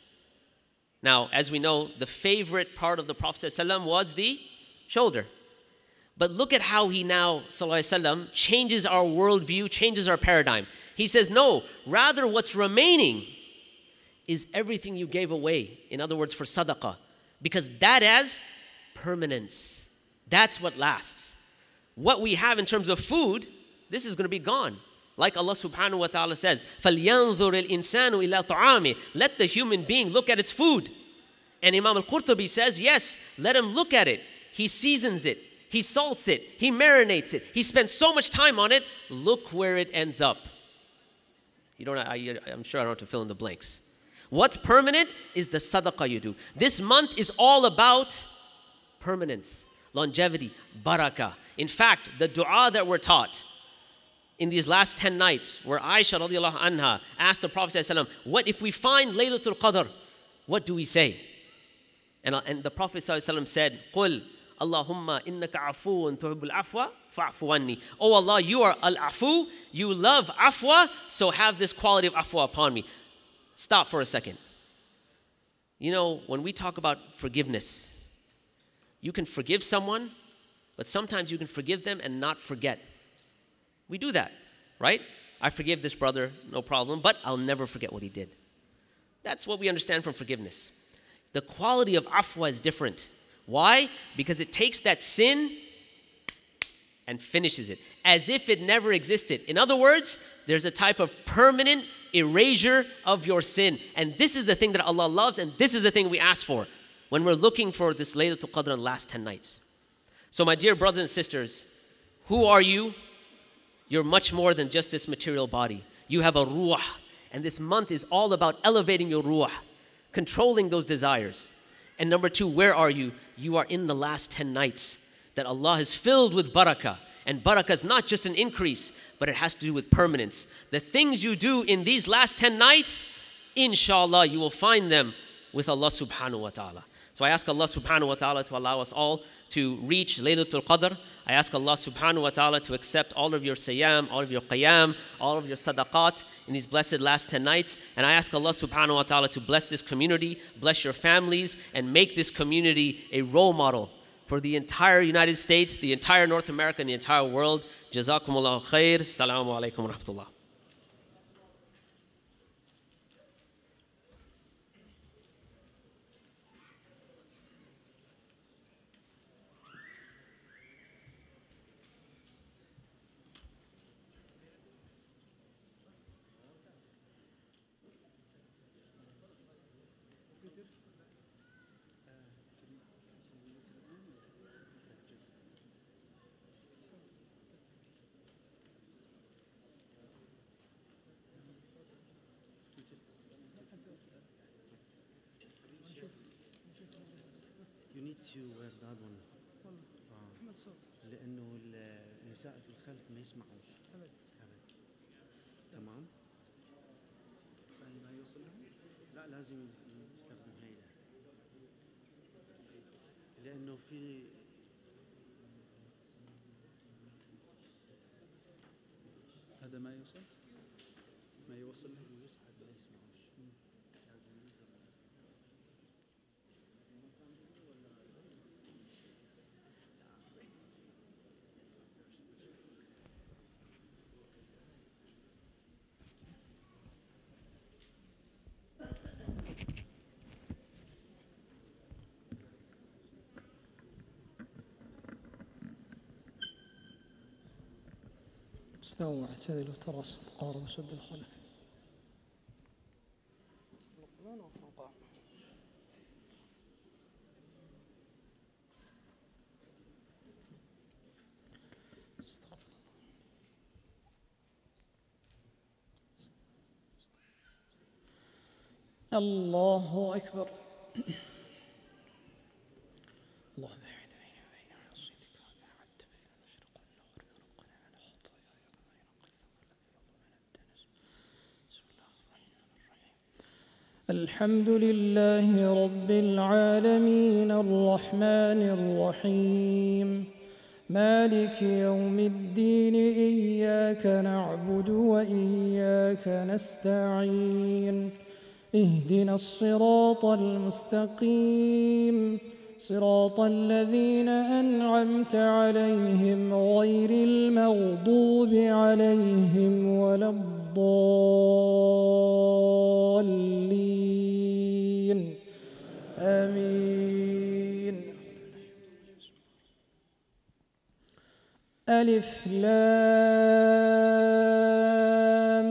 Now, as we know, the favorite part of the Prophet ﷺ was the shoulder. But look at how he now, ﷺ, changes our worldview, changes our paradigm. He says, no, rather what's remaining is everything you gave away. In other words, for sadaqah. Because that has permanence. That's what lasts. What we have in terms of food, this is going to be gone. Like Allah subhanahu wa ta'ala says, فَلْيَنظُرِ الْإِنسَانُ إِلَىٰ طَعَامِهِ. Let the human being look at its food. And Imam al-Qurtubi says, yes, let him look at it. He seasons it. He salts it. He marinates it. He spends so much time on it. Look where it ends up. You don't, I, I'm sure I don't have to fill in the blanks. What's permanent is the sadaqah you do. This month is all about permanence, longevity, barakah. In fact, the dua that we're taught in these last ten nights, where Aisha radiallahu anha asked the Prophet ﷺ, what if we find Laylatul Qadr? What do we say? And, and the Prophet ﷺ said, قُلْ Allahumma innaka afuun tuhibbul afwa fa'fu anni. Oh Allah, you are al-afu, you love afwa, so have this quality of afwa upon me. Stop for a second. You know, when we talk about forgiveness, you can forgive someone, but sometimes you can forgive them and not forget. We do that, right? I forgive this brother, no problem, but I'll never forget what he did. That's what we understand from forgiveness. The quality of afwa is different. Why? Because it takes that sin and finishes it, as if it never existed. In other words, there's a type of permanent erasure of your sin. And this is the thing that Allah loves, and this is the thing we ask for when we're looking for this Laylatul Qadr and last ten nights. So my dear brothers and sisters, who are you? You're much more than just this material body. You have a ruh, and this month is all about elevating your ruh, controlling those desires. And number two, where are you? You are in the last ten nights that Allah has filled with barakah. And barakah is not just an increase, but it has to do with permanence. The things you do in these last ten nights, inshallah, you will find them with Allah subhanahu wa ta'ala. So I ask Allah subhanahu wa ta'ala to allow us all to reach Laylatul Qadr. I ask Allah subhanahu wa ta'ala to accept all of your siyam, all of your qiyam, all of your sadaqat in these blessed last ten nights. And I ask Allah subhanahu wa ta'ala to bless this community, bless your families, and make this community a role model for the entire United States, the entire North America, and the entire world. Jazakumullahu khair. Assalamu alaikum wa rahmatullah. You need to wear that one. آه. لأنه النساء في الخلف ما يسمعوش. أبد. أبد. تمام؟ ما يوصل لهم؟ لا لازم يستخدم هيدا. لأنه في هذا ما يوصل؟ ما يوصل لهم؟ ما يسمعوش. استووا واعتدلوا تراصوا تقاربوا سد الخلل. الله أكبر. الله الحمد لله رب العالمين الرحمن الرحيم مالك يوم الدين إياك نعبد وإياك نستعين اهدنا الصراط المستقيم صراط الذين أنعمت عليهم غير المغضوب عليهم ولا الضالين آمين. ألف لام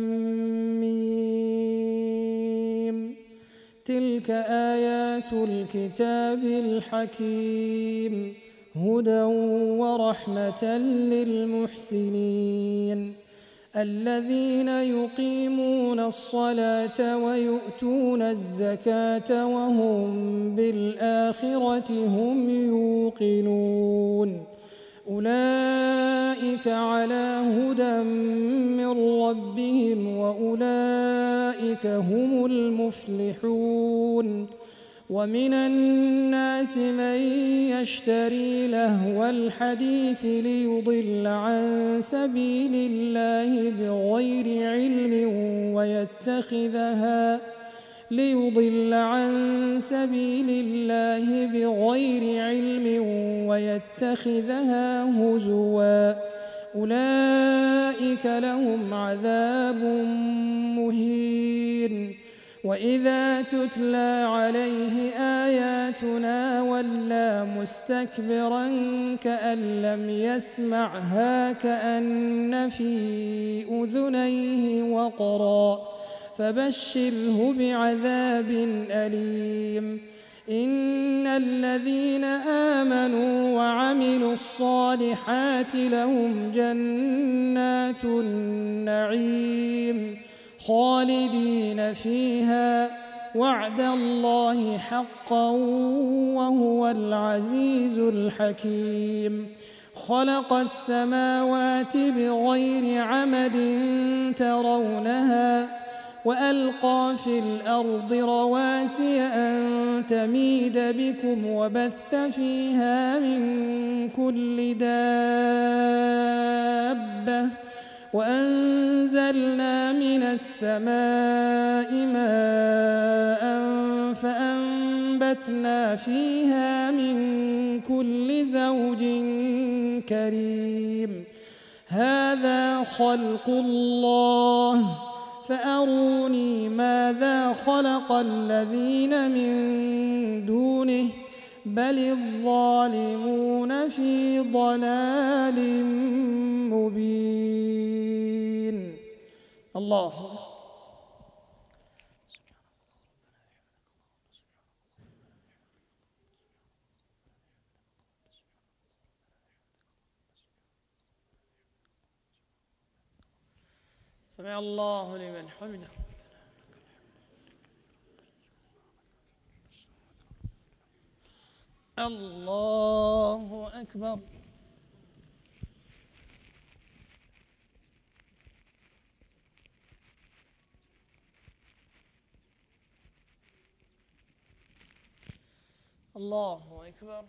ميم تلك آيات الكتاب الحكيم هدى ورحمة للمحسنين الذين يقيمون الصلاة ويؤتون الزكاة وهم بالآخرة هم يوقنون أولئك على هدى من ربهم وأولئك هم المفلحون. ومن الناس من يشتري لهو الحديث ليضل عن سبيل الله بغير علم ويتخذها ليضل عن سبيل الله بغير علم ويتخذها هزوا أولئك لهم عذاب مهين وإذا تتلى عليه آياتنا ولى مستكبرا كأن لم يسمعها كأن في أذنيه وقرا فبشره بعذاب أليم إن الذين آمنوا وعملوا الصالحات لهم جنات النعيم خالدين فيها وعد الله حقا وهو العزيز الحكيم خلق السماوات بغير عمد ترونها وألقى في الأرض رواسي أن تميد بكم وبث فيها من كل دابة وأنزلنا من السماء ماء فأنبتنا فيها من كل زوج كريم هذا خلق الله فأروني ماذا خلق الذين من دونه بل الظالمون في ضلال مبين الله سمع الله لمن حمده الله أكبر الله أكبر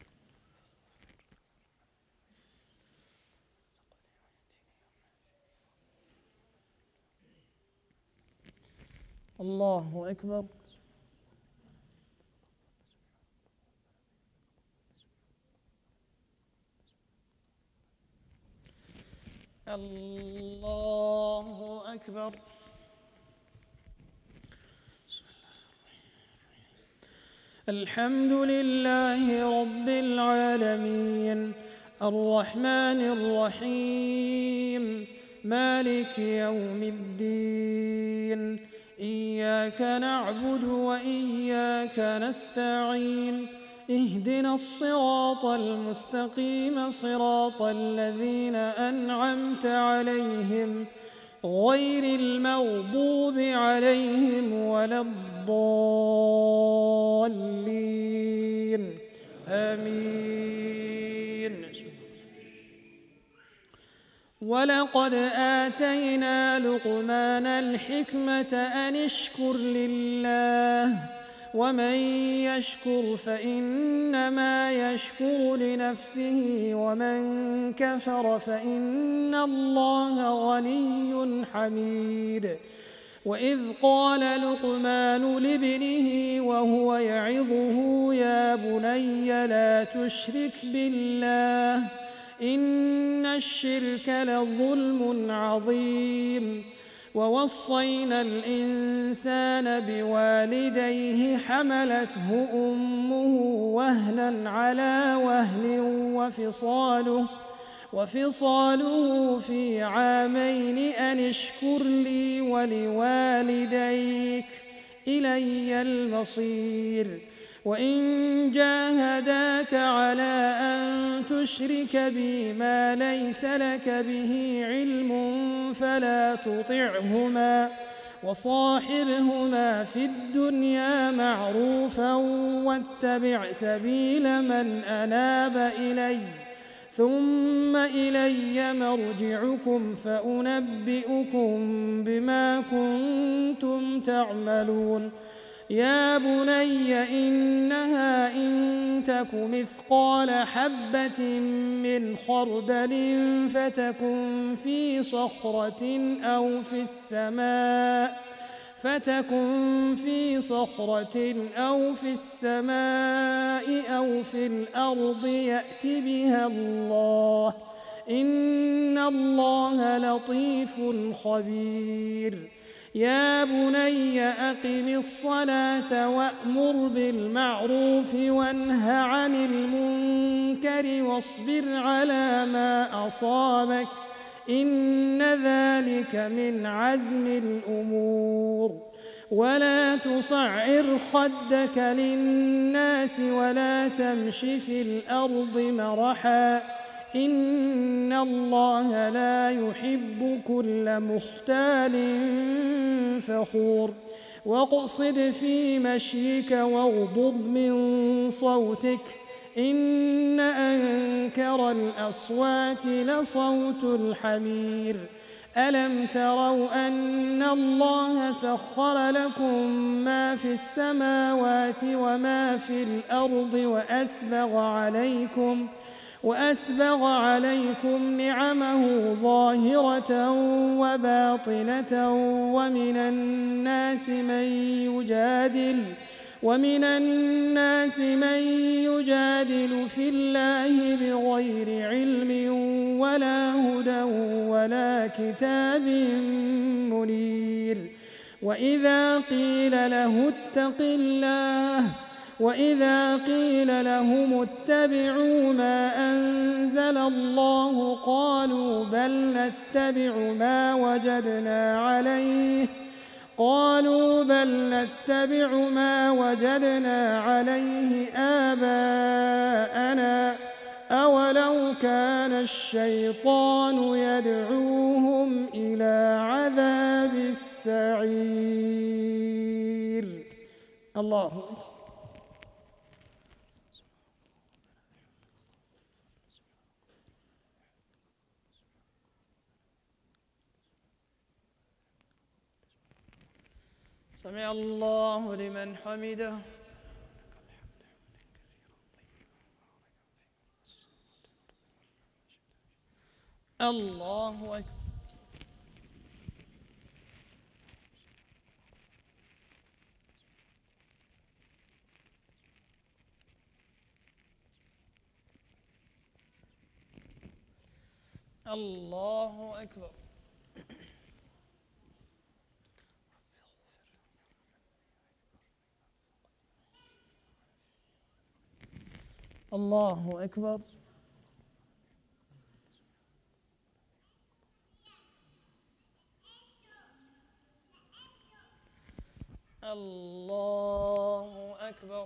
الله أكبر الله أكبر الحمد لله رب العالمين الرحمن الرحيم مالك يوم الدين إياك نعبد وإياك نستعين اهدنا الصراط المستقيم صراط الذين أنعمت عليهم غير المغضوب عليهم ولا الضالين آمين ولقد آتينا لقمان الحكمة أن اشكر لله ومن يشكر فإنما يشكر لنفسه ومن كفر فإن الله غني حميد وإذ قال لقمان لابنه وهو يعظه يا بني لا تشرك بالله إن الشرك لظلم عظيم ووصينا الإنسان بوالديه حملته أمه وهنا على وهن وفصاله وفصاله في عامين أن اشكر لي ولوالديك إلي المصير وإن جاهداك على أن تشرك بي ما ليس لك به علم فلا تطعهما وصاحبهما في الدنيا معروفا واتبع سبيل من أناب إلي ثم إلي مرجعكم فأنبئكم بما كنتم تعملون يا بني إنها إن تك مثقال حبة من خردل فتكن في صخرة أو في السماء فتكن في صخرة أو في السماء أو في الأرض يأت بها الله إن الله لطيف خبير يا بني أقم الصلاة وأمر بالمعروف وانه عن المنكر واصبر على ما أصابك إن ذلك من عزم الأمور ولا تصعر خدك للناس ولا تمش في الأرض مرحا إن الله لا يحب كل مختال فخور واقصد في مشيك واغضض من صوتك إن أنكر الأصوات لصوت الحمير ألم تروا أن الله سخر لكم ما في السماوات وما في الأرض وأسبغ عليكم وأسبغ عليكم نعمه ظاهرة وباطنة ومن الناس من يجادل ومن الناس من يجادل في الله بغير علم ولا هدى ولا كتاب منير وإذا قيل له اتق الله وإذا قيل لهم اتبعوا ما أنزل الله قالوا بل نتبع ما وجدنا عليه قالوا بل نتبع ما وجدنا عليه آباءنا أولو كان الشيطان يدعوهم إلى عذاب السعير الله أكبر سمع الله لمن حمده الله أكبر الله أكبر الله أكبر الله أكبر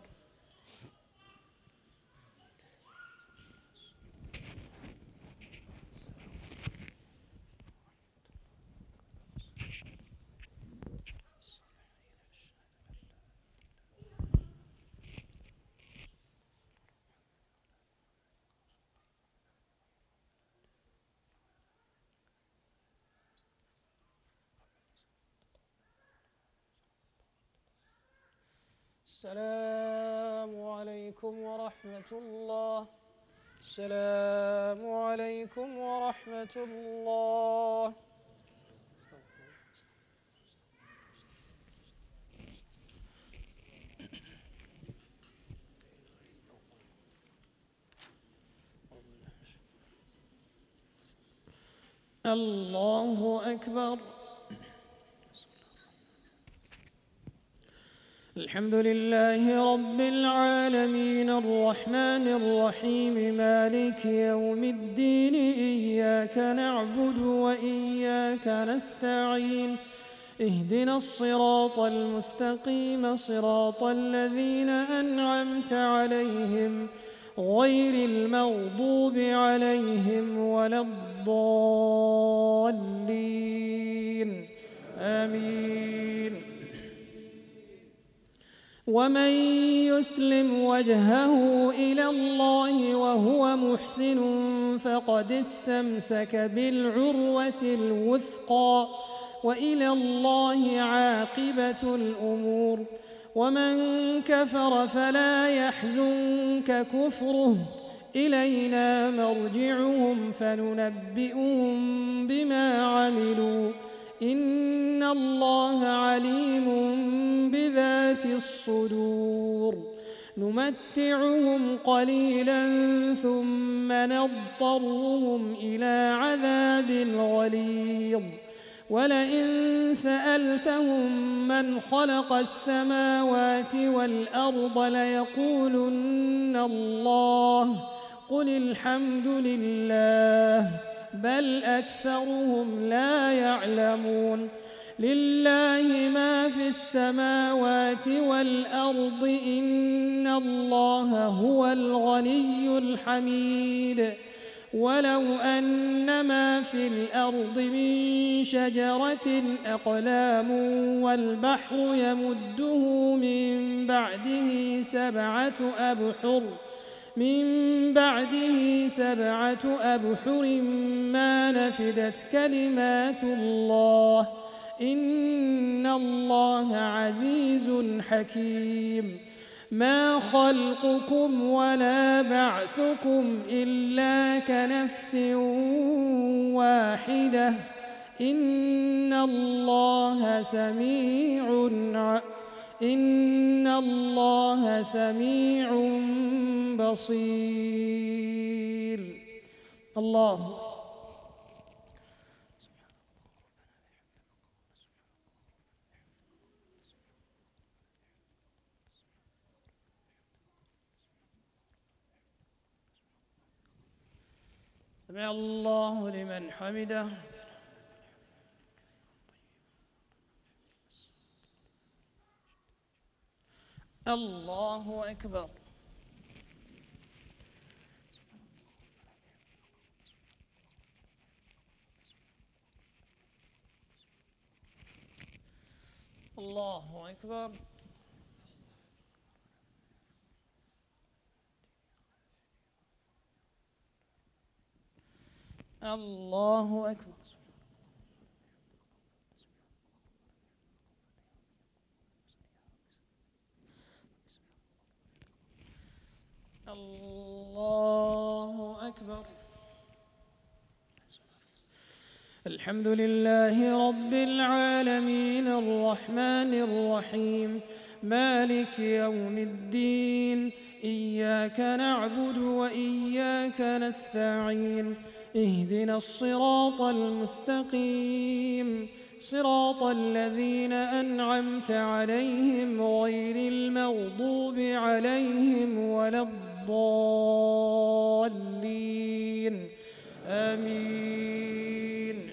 السلام عليكم ورحمة الله السلام عليكم ورحمة الله الله أكبر الحمد لله رب العالمين الرحمن الرحيم مالك يوم الدين إياك نعبد وإياك نستعين اهدنا الصراط المستقيم صراط الذين أنعمت عليهم غير المغضوب عليهم ولا الضالين آمين ومن يسلم وجهه إلى الله وهو محسن فقد استمسك بالعروة الوثقى وإلى الله عاقبة الأمور ومن كفر فلا يحزنك كفره إلينا مرجعهم فننبئهم بما عملوا إن الله عليم بذات الصدور نمتعهم قليلا ثم نضطرهم إلى عذاب غليظ ولئن سألتهم من خلق السماوات والأرض ليقولن الله قل الحمد لله بل أكثرهم لا يعلمون لله ما في السماوات والأرض إن الله هو الغني الحميد ولو أن ما في الأرض من شجرة أقلام والبحر يمده من بعده سبعة أبحر من بعده سبعة أبحر ما نفدت كلمات الله إن الله عزيز حكيم ما خلقكم ولا بعثكم إلا كنفس واحدة إن الله سميع إن الله سميع بصير الله سمع الله لمن حمده الله أكبر الله أكبر الله أكبر الله أكبر الحمد لله رب العالمين الرحمن الرحيم مالك يوم الدين إياك نعبد وإياك نستعين اهدنا الصراط المستقيم صراط الذين أنعمت عليهم غير المغضوب عليهم ولا الضالين آمين.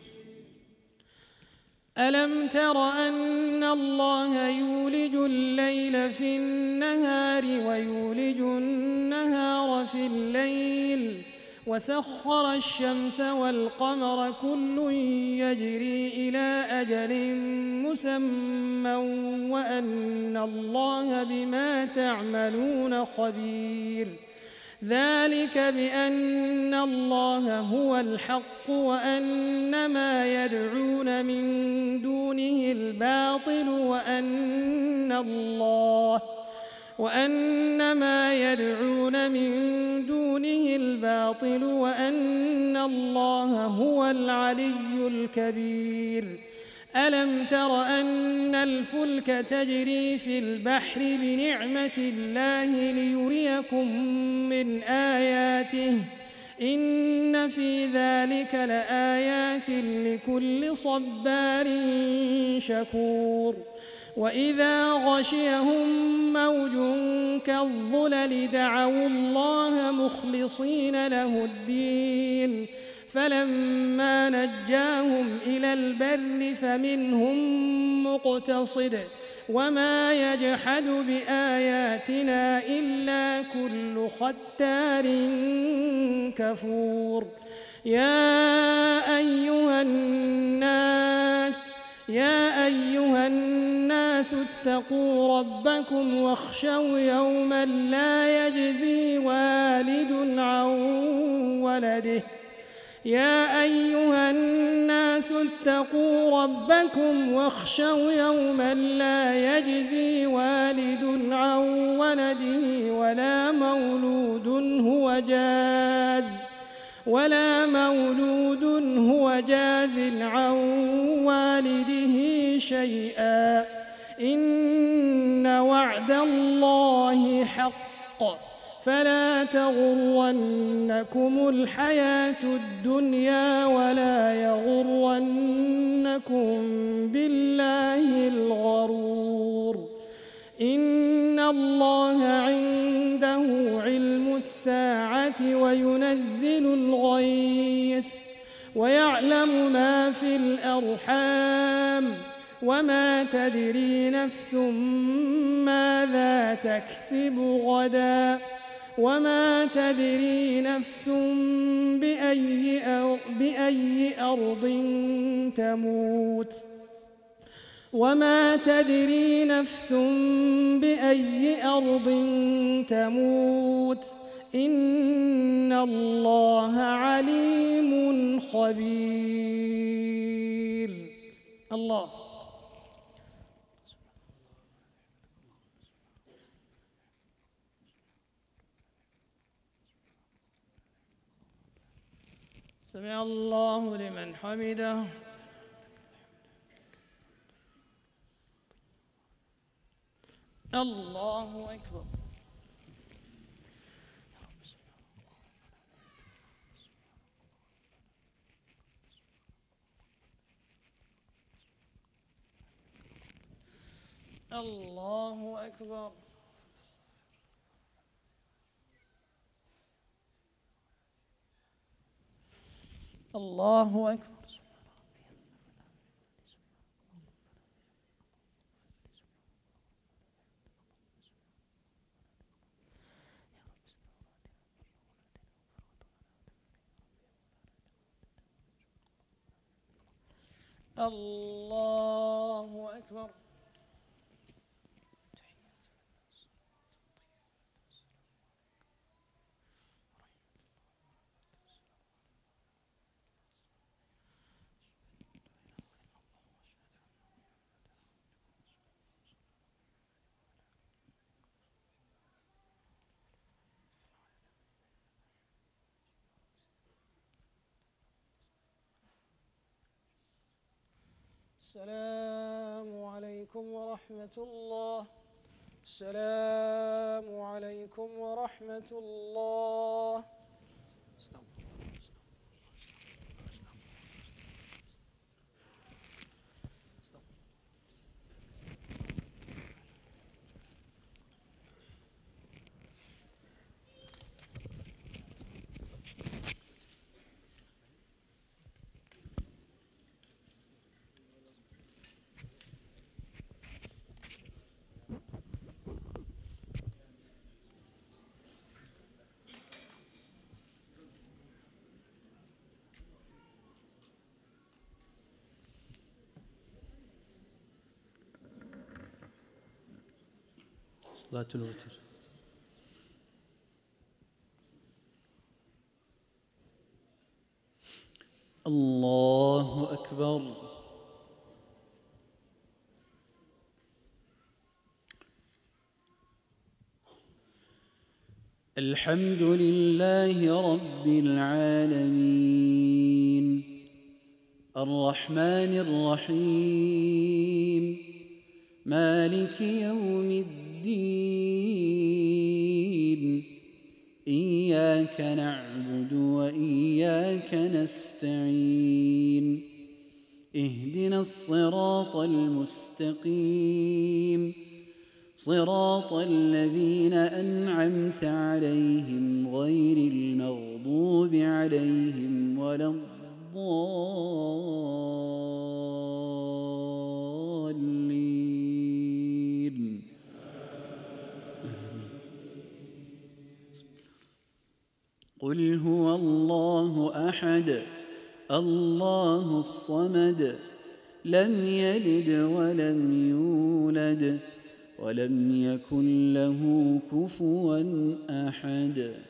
ألم تر أن الله يولج الليل في النهار ويولج النهار في الليل وسخر الشمس والقمر كل يجري إلى أجل مسمى وأن الله بما تعملون خبير ذلك بأن الله هو الحق وأن ما يدعون من دونه الباطل وأن الله وأن ما يدعون من دونه الباطل وأن الله هو العلي الكبير. ألم تر أن الفلك تجري في البحر بنعمة الله ليريكم من آياته إن في ذلك لآيات لكل صبار شكور. وإذا غشيهم موج كالظلل دعوا الله مخلصين له الدين فلما نجاهم إلى البر فمنهم مقتصد وما يجحد بآياتنا إلا كل ختار كفور. يا أيها الناس يا أيها الناس اتقوا ربكم واخشوا يوما لا يجزي والد عن ولده يا أيها الناس اتقوا ربكم واخشوا يوما لا يجزي والد عن ولده ولا مولود هو جاز ولا مولود هو جاز عن شيئا إن وعد الله حق فلا تغرنكم الحياة الدنيا ولا يغرنكم بالله الغرور إن الله عنده علم الساعة وينزل الغيث ويعلم ما في الأرحام وما تدري نفس ماذا تكسب غدا وما تدري نفس بأي بأي أرض تموت وما تدري نفس بأي أرض تموت إن الله عليم خبير. الله سمع الله لمن حمده. الله أكبر. الله أكبر. الله أكبر. الله أكبر. السلام عليكم ورحمة الله. السلام عليكم ورحمة الله. صلاة الوتر. الله أكبر. الحمد لله رب العالمين الرحمن الرحيم مالك يوم الدين إياك نعبد وإياك نستعين اهدنا الصراط المستقيم صراط الذين أنعمت عليهم غير المغضوب عليهم ولا الضالين. قل هو الله أحد الله الصمد لم يلد ولم يولد ولم يكن له كفوا أحد.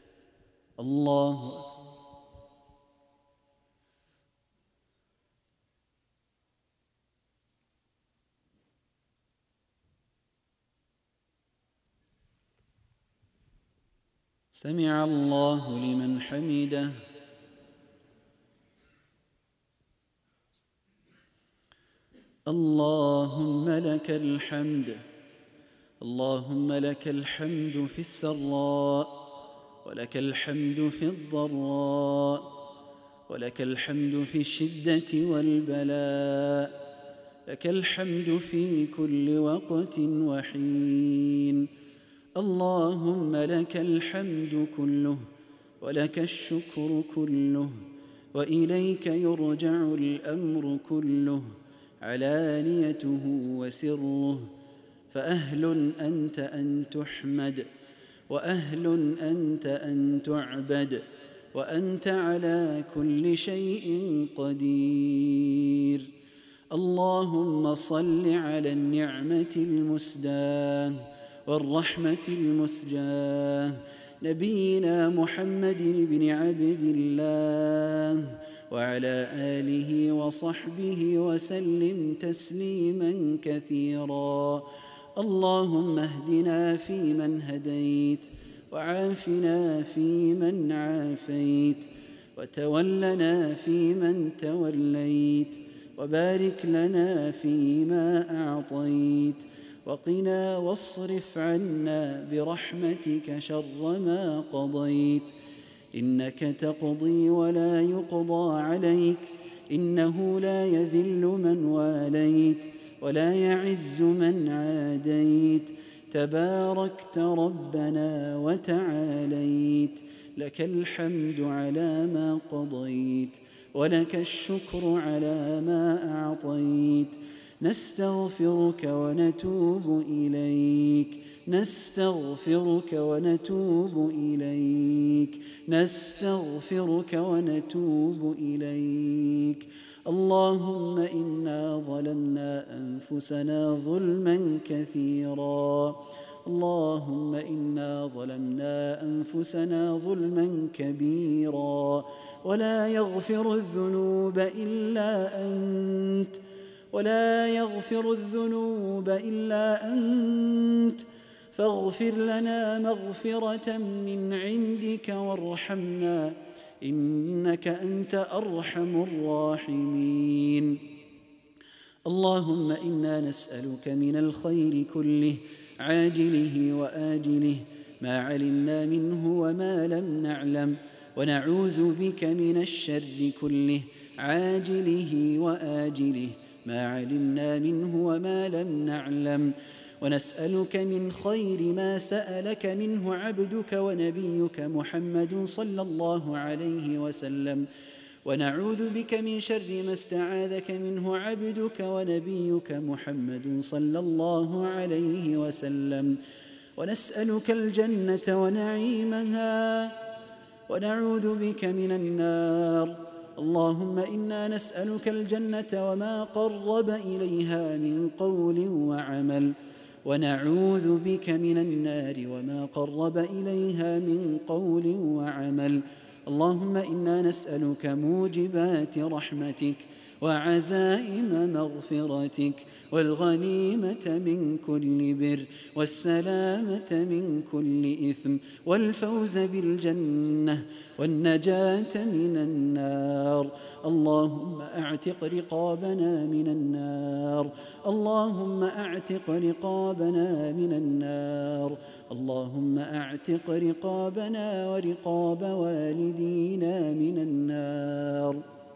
الله سمع الله لمن حمده. اللهم لك الحمد اللهم لك الحمد في السراء ولك الحمد في الضراء ولك الحمد في الشدة والبلاء لك الحمد في كل وقت وحين اللهم لك الحمد كله ولك الشكر كله وإليك يرجع الأمر كله علانيته وسره فأهل أنت أن تحمد وأهل أنت أن تعبد وأنت على كل شيء قدير اللهم صل على النعمة المسداة والرحمة المسجاة نبينا محمد بن عبد الله وعلى آله وصحبه وسلم تسليما كثيرا اللهم اهدنا فيمن هديت وعافنا فيمن عافيت وتولنا فيمن توليت وبارك لنا فيما أعطيت وقنا واصرف عنا برحمتك شر ما قضيت إنك تقضي ولا يقضى عليك إنه لا يذل من واليت ولا يعز من عاديت تباركت ربنا وتعاليت لك الحمد على ما قضيت ولك الشكر على ما أعطيت نستغفرك ونتوب إليك نستغفرك ونتوب إليك نستغفرك ونتوب إليك اللهم إنا ظلمنا أنفسنا ظلما كثيرا اللهم إنا ظلمنا أنفسنا ظلما كبيرا ولا يغفر الذنوب إلا أنت ولا يغفر الذنوب إلا أنت فاغفر لنا مغفرة من عندك وارحمنا إنك أنت أرحم الراحمين اللهم إنا نسألك من الخير كله عاجله وآجله ما علمنا منه وما لم نعلم ونعوذ بك من الشر كله عاجله وآجله ما علمنا منه وما لم نعلم ونسألك من خير ما سألك منه عبدك ونبيك محمد صلى الله عليه وسلم ونعوذ بك من شر ما استعاذك منه عبدك ونبيك محمد صلى الله عليه وسلم ونسألك الجنة ونعيمها ونعوذ بك من النار اللهم إنا نسألك الجنة وما قرب إليها من قول وعمل ونعوذ بك من النار وما قرب إليها من قول وعمل اللهم إنا نسألك موجبات رحمتك وعزائم مغفرتك والغنيمة من كل بر والسلامة من كل إثم والفوز بالجنة والنجاة من النار اللهم أعتق رقابنا من النار اللهم أعتق رقابنا من النار اللهم أعتق رقابنا ورقاب والدينا من النار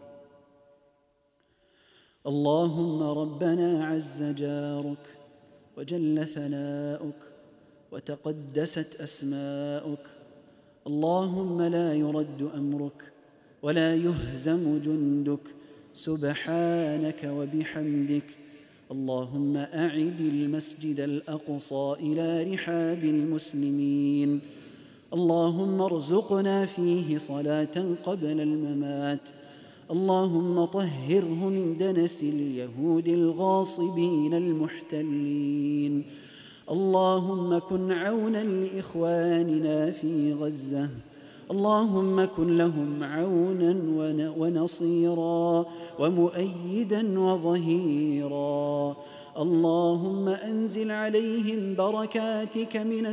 اللهم ربنا عز جارك وجل ثناؤك وتقدست أسماؤك اللهم لا يرد أمرك ولا يهزم جندك سبحانك وبحمدك اللهم أعد المسجد الأقصى إلى رحاب المسلمين اللهم ارزقنا فيه صلاة قبل الممات اللهم طهره من دنس اليهود الغاصبين المحتلين اللهم كن عونا لإخواننا في غزة اللهم كن لهم عونا ونصيرا ومؤيدا وظهيرا اللهم أنزل عليهم بركاتك من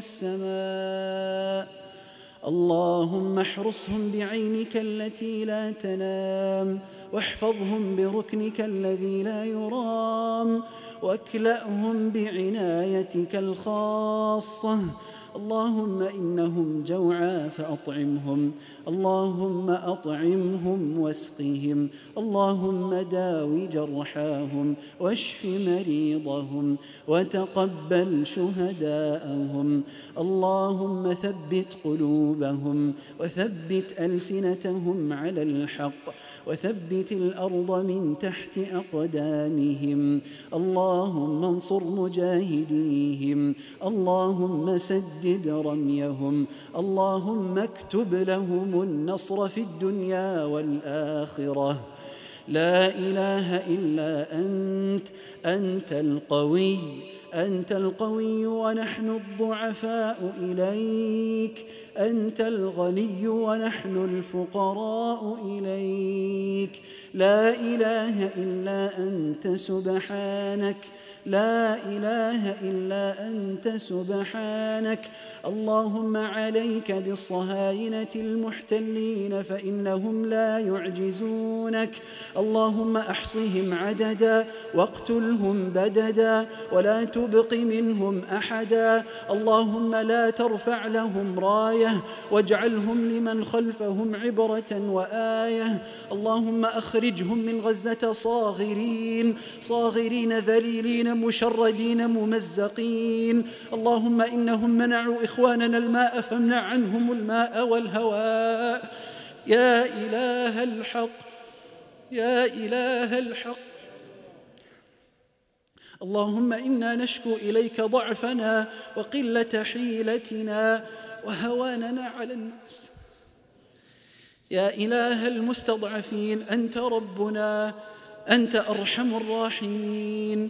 السماء اللهم احرسهم بعينك التي لا تنام واحفظهم بركنك الذي لا يرام، واكلأهم بعنايتك الخاصة. اللهم إنهم جوعى فأطعمهم، اللهم أطعمهم واسقهم، اللهم داوي جرحاهم واشف مريضهم وتقبل شهداءهم. اللهم ثبت قلوبهم وثبت ألسنتهم على الحق، وثبت الأرض من تحت أقدامهم. اللهم انصر مجاهديهم، اللهم سدد رميهم، اللهم اكتب لهم النصر في الدنيا والآخرة. لا إله إلا أنت، أنت القوي، أنت القوي ونحن الضعفاء إليك، أنت الغني ونحن الفقراء إليك. لا إله إلا أنت سبحانك، لا إله إلا أنت سبحانك. اللهم عليك بالصهاينة المحتلين فإنهم لا يعجزونك. اللهم أحصهم عددا واقتلهم بددا ولا تبق منهم أحدا. اللهم لا ترفع لهم راية واجعلهم لمن خلفهم عبرة وآية. اللهم أخرجهم من غزة صاغرين صاغرين ذليلين مشردين ممزقين. اللهم إنهم منعوا إخواننا الماء فامنع عنهم الماء والهواء. يا إله الحق، يا إله الحق. اللهم إنا نشكو إليك ضعفنا وقلة حيلتنا وهواننا على الناس. يا إله المستضعفين، أنت ربنا، أنت أرحم الراحمين.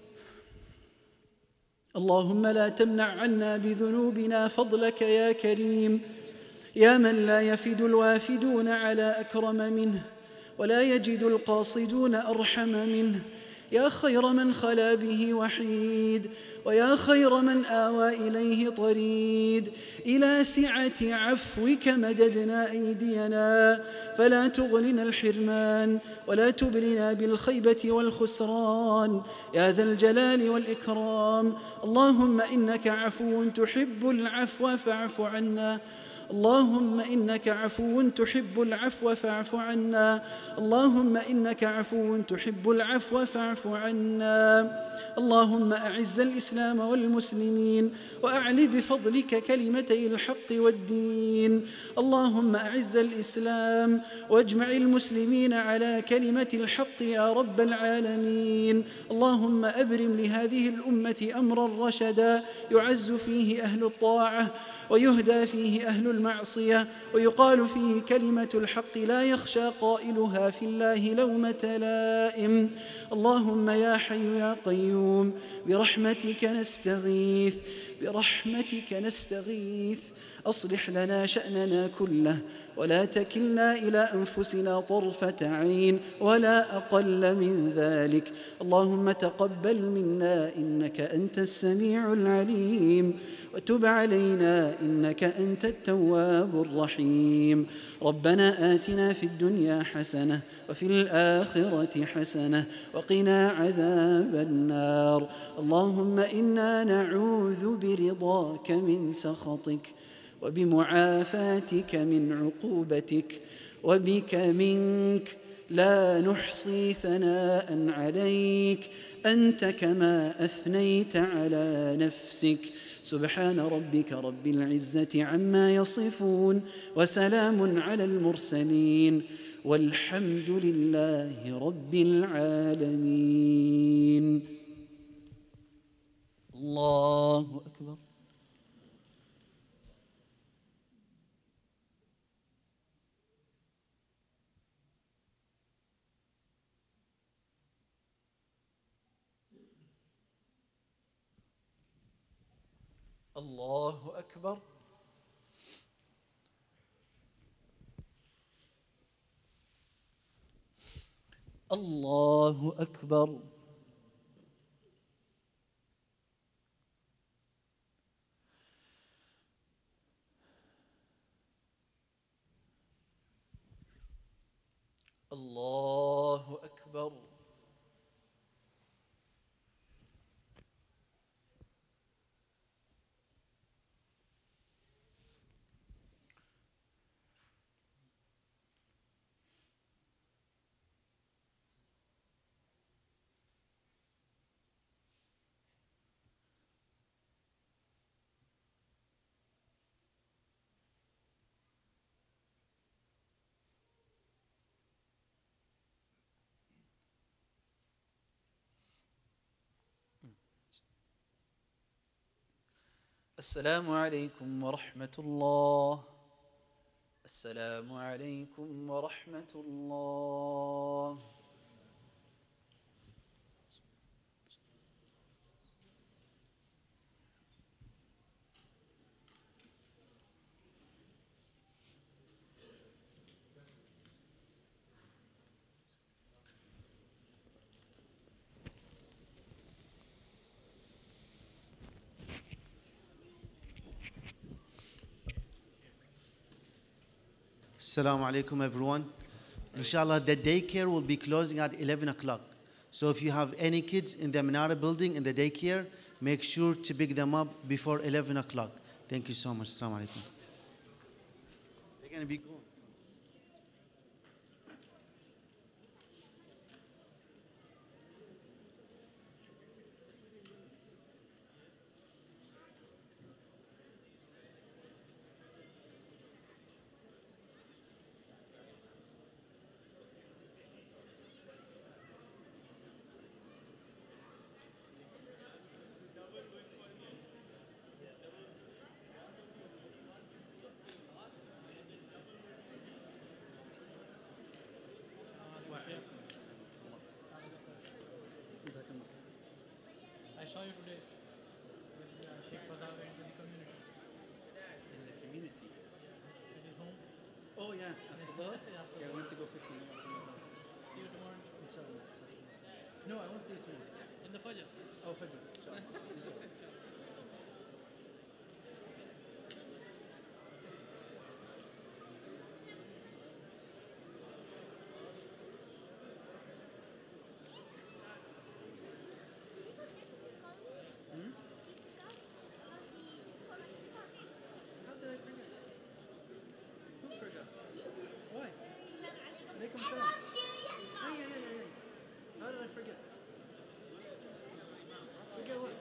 اللهم لا تمنع عنا بذنوبنا فضلك يا كريم، يا من لا يفد الوافدون على أكرم منه ولا يجد القاصدون أرحم منه. يا خير من خلا به وحيد، ويا خير من آوى إليه طريد. إلى سعة عفوك مددنا أيدينا، فلا تغلنا الحرمان ولا تبلنا بالخيبة والخسران يا ذا الجلال والإكرام. اللهم إنك عفو تحب العفو فاعف عنا، اللهم إنك عفو تحب العفو فاعف عنا، اللهم إنك عفو تحب العفو فاعف عنا. اللهم أعز الإسلام والمسلمين وأعل بفضلك كلمتي الحق والدين. اللهم أعز الإسلام واجمع المسلمين على كلمة الحق يا رب العالمين. اللهم أبرم لهذه الأمة أمرا رشدا يعز فيه أهل الطاعة ويهدى فيه أهل المعصية ويقال فيه كلمة الحق لا يخشى قائلها في الله لومة لائم. اللهم يا حي يا قيوم برحمتك نستغيث، برحمتك نستغيث. أصلح لنا شأننا كله ولا تكلنا إلى أنفسنا طرفة عين ولا أقل من ذلك. اللهم تقبل منا إنك أنت السميع العليم، وتب علينا إنك أنت التواب الرحيم. ربنا آتنا في الدنيا حسنة وفي الآخرة حسنة وقنا عذاب النار. اللهم إنا نعوذ برضاك من سخطك وبمعافاتك من عقوبتك وبك منك، لا نحصي ثناء عليك أنت كما أثنيت على نفسك. سبحان ربك رب العزة عما يصفون وسلام على المرسلين والحمد لله رب العالمين. الله أكبر. الله أكبر. الله أكبر. الله أكبر. السلام عليكم ورحمة الله. السلام عليكم ورحمة الله. Assalamu alaikum everyone. Inshallah, the daycare will be closing at eleven o'clock. So if you have any kids in the Minara building in the daycare, make sure to pick them up before eleven o'clock. Thank you so much. Assalamu alaikum. They're going to be gone. I saw you today with uh, Sheikh Fazal went to the community. In the community. At his home. Oh yeah, after that? Yeah, after Yeah, I that. went to go fix him. See you tomorrow. Inshallah. No, I won't see you tomorrow. In the Fajr. Oh, Fajr. Inshallah. Inshallah. How did I forget? Who forgot? Why? Alaikum salam. Hey, hey, hey, hey. How did I forget? Forget what?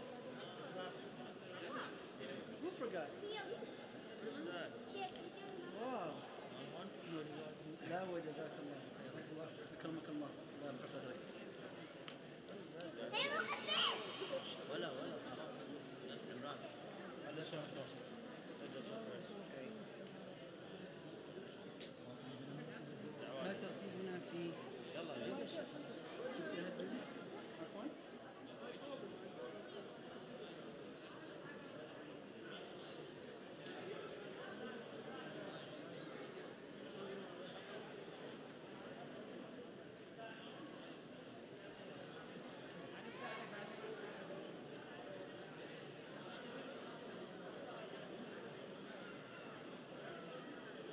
Who forgot? Wow. لا وجزاك الله. أكرمك الله. الله يرفع قدرك. ولا ولا خلاص. عمران. هذا شهر.